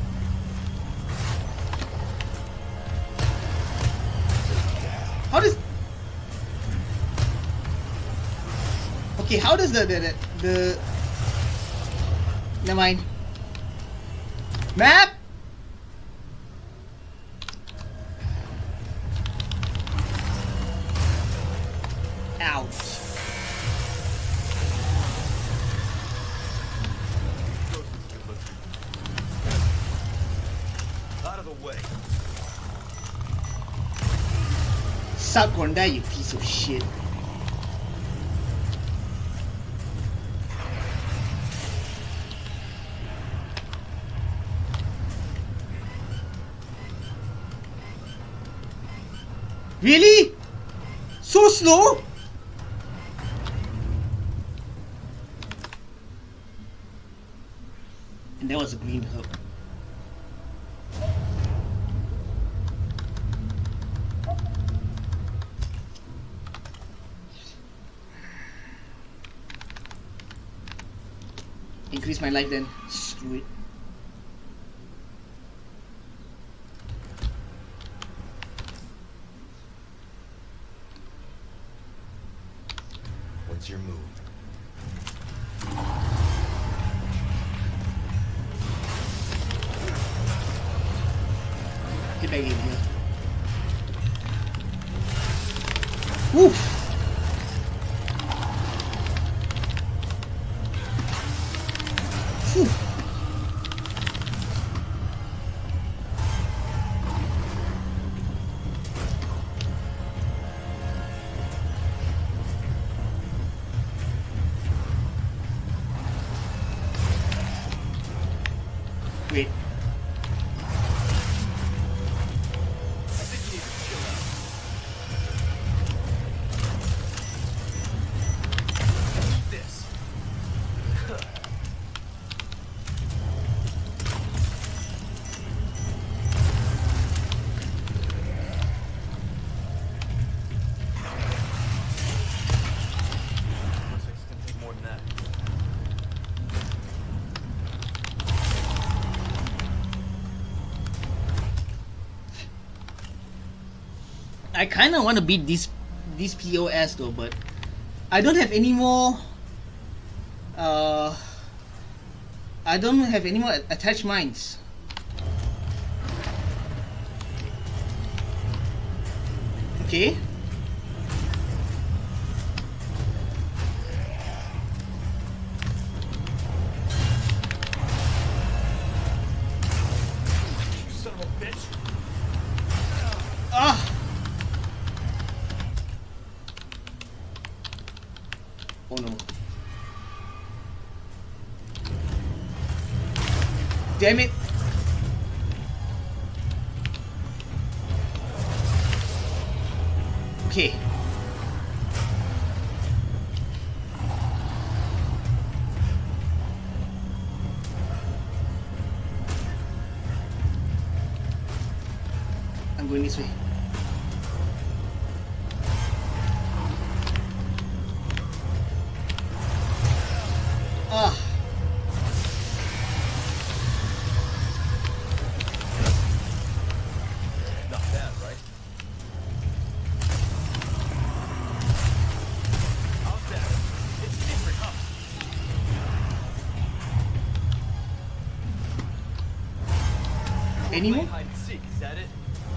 How does... Okay, how does the... the... the... the... Never mind. Map! Ouch. Out of the way. Suck on that, you piece of shit. Really? So slow? And there was a green herb. Increase my life then. Screw it. What's your move? Get back in here. Woof! Phew. Wait. I think you need to chill out. I kind of want to beat this this P O S though, but I don't have any more. Uh, I don't have any more attached mines. Okay. Son of a bitch. Ah. Oh no. Damn it. Okay. I'm going this way. Ah. Not bad, right? How's that? It's different, huh? Any more? Hide and seek, is that it?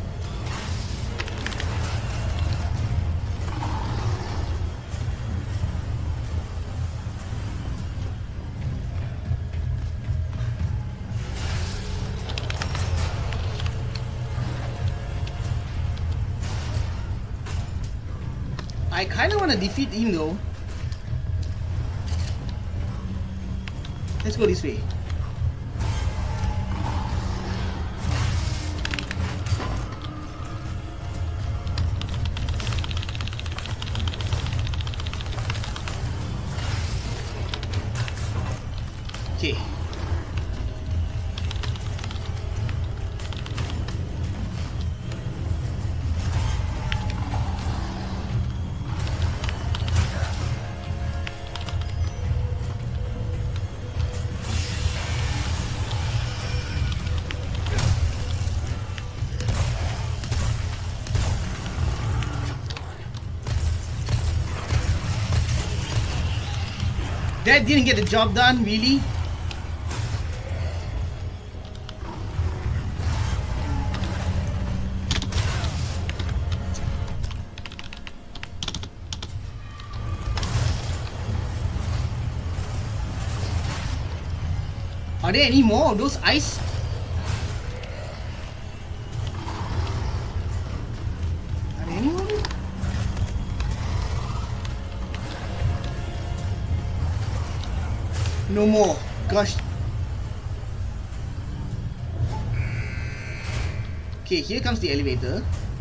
I kind of want to defeat him though. Let's go this way. Okay. That didn't get the job done, really? Are there any more of those ice? Are there any more? No more. Gosh. Okay, here comes the elevator.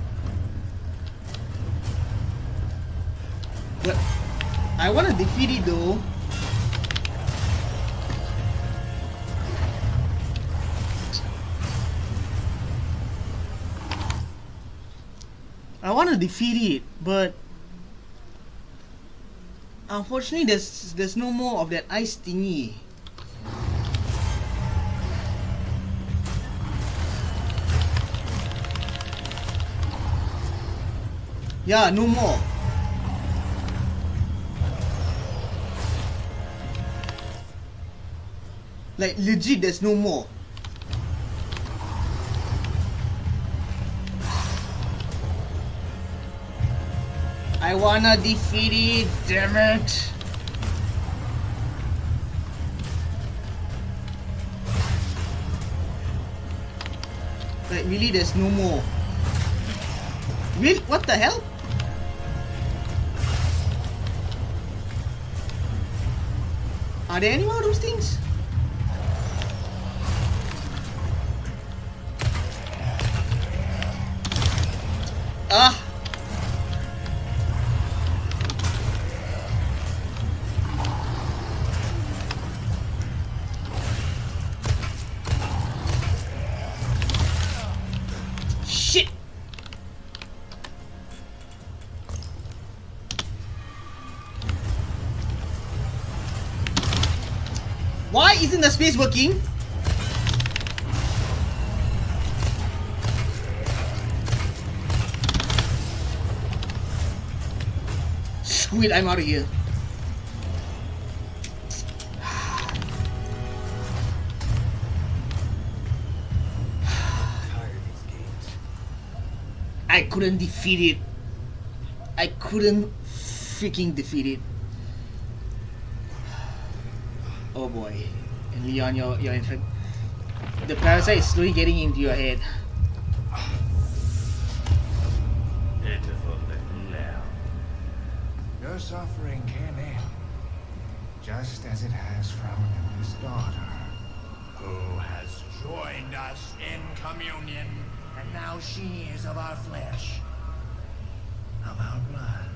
But I want to defeat it though. I want to defeat it, but unfortunately there's there's no more of that ice thingy. Yeah, no more. Like legit, there's no more. I wanna defeat it, damn it. Like really, there's no more. Really? What the hell? Are there any more of those things? Ah! Shit! Why isn't the space working? screw it, I'm out of here. Tired of these games. I couldn't defeat it. I couldn't freaking defeat it. Oh boy. And Leon, you're, you're in fact... The parasite is slowly getting into your head. Pitiful little lamb. Your suffering came in, just as it has from his daughter. Who has joined us in communion, and now she is of our flesh. Of our blood.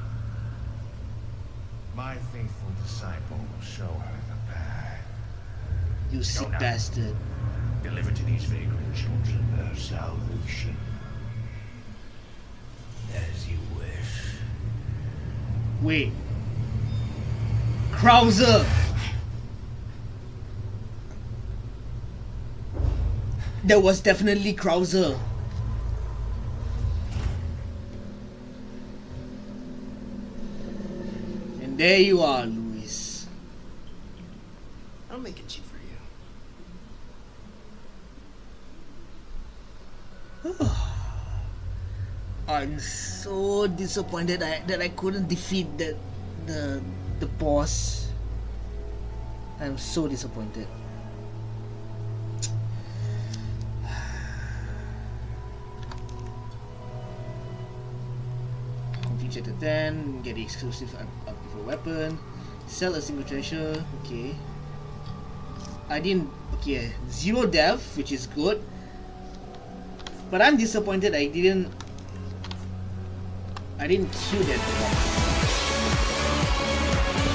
My faithful disciple will show her the path. You sick now. bastard. Deliver to these vagrant children their salvation. As you wish. Wait. Krauser! That was definitely Krauser. And there you are, Luis. I'll make it cheap for you. I'm so disappointed I, that I couldn't defeat the the the boss. I'm so disappointed. Feature to ten, get the exclusive up, up for weapon, sell a single treasure. Okay, I didn't. Okay, zero death, which is good. But I'm disappointed I didn't I didn't kill that boss.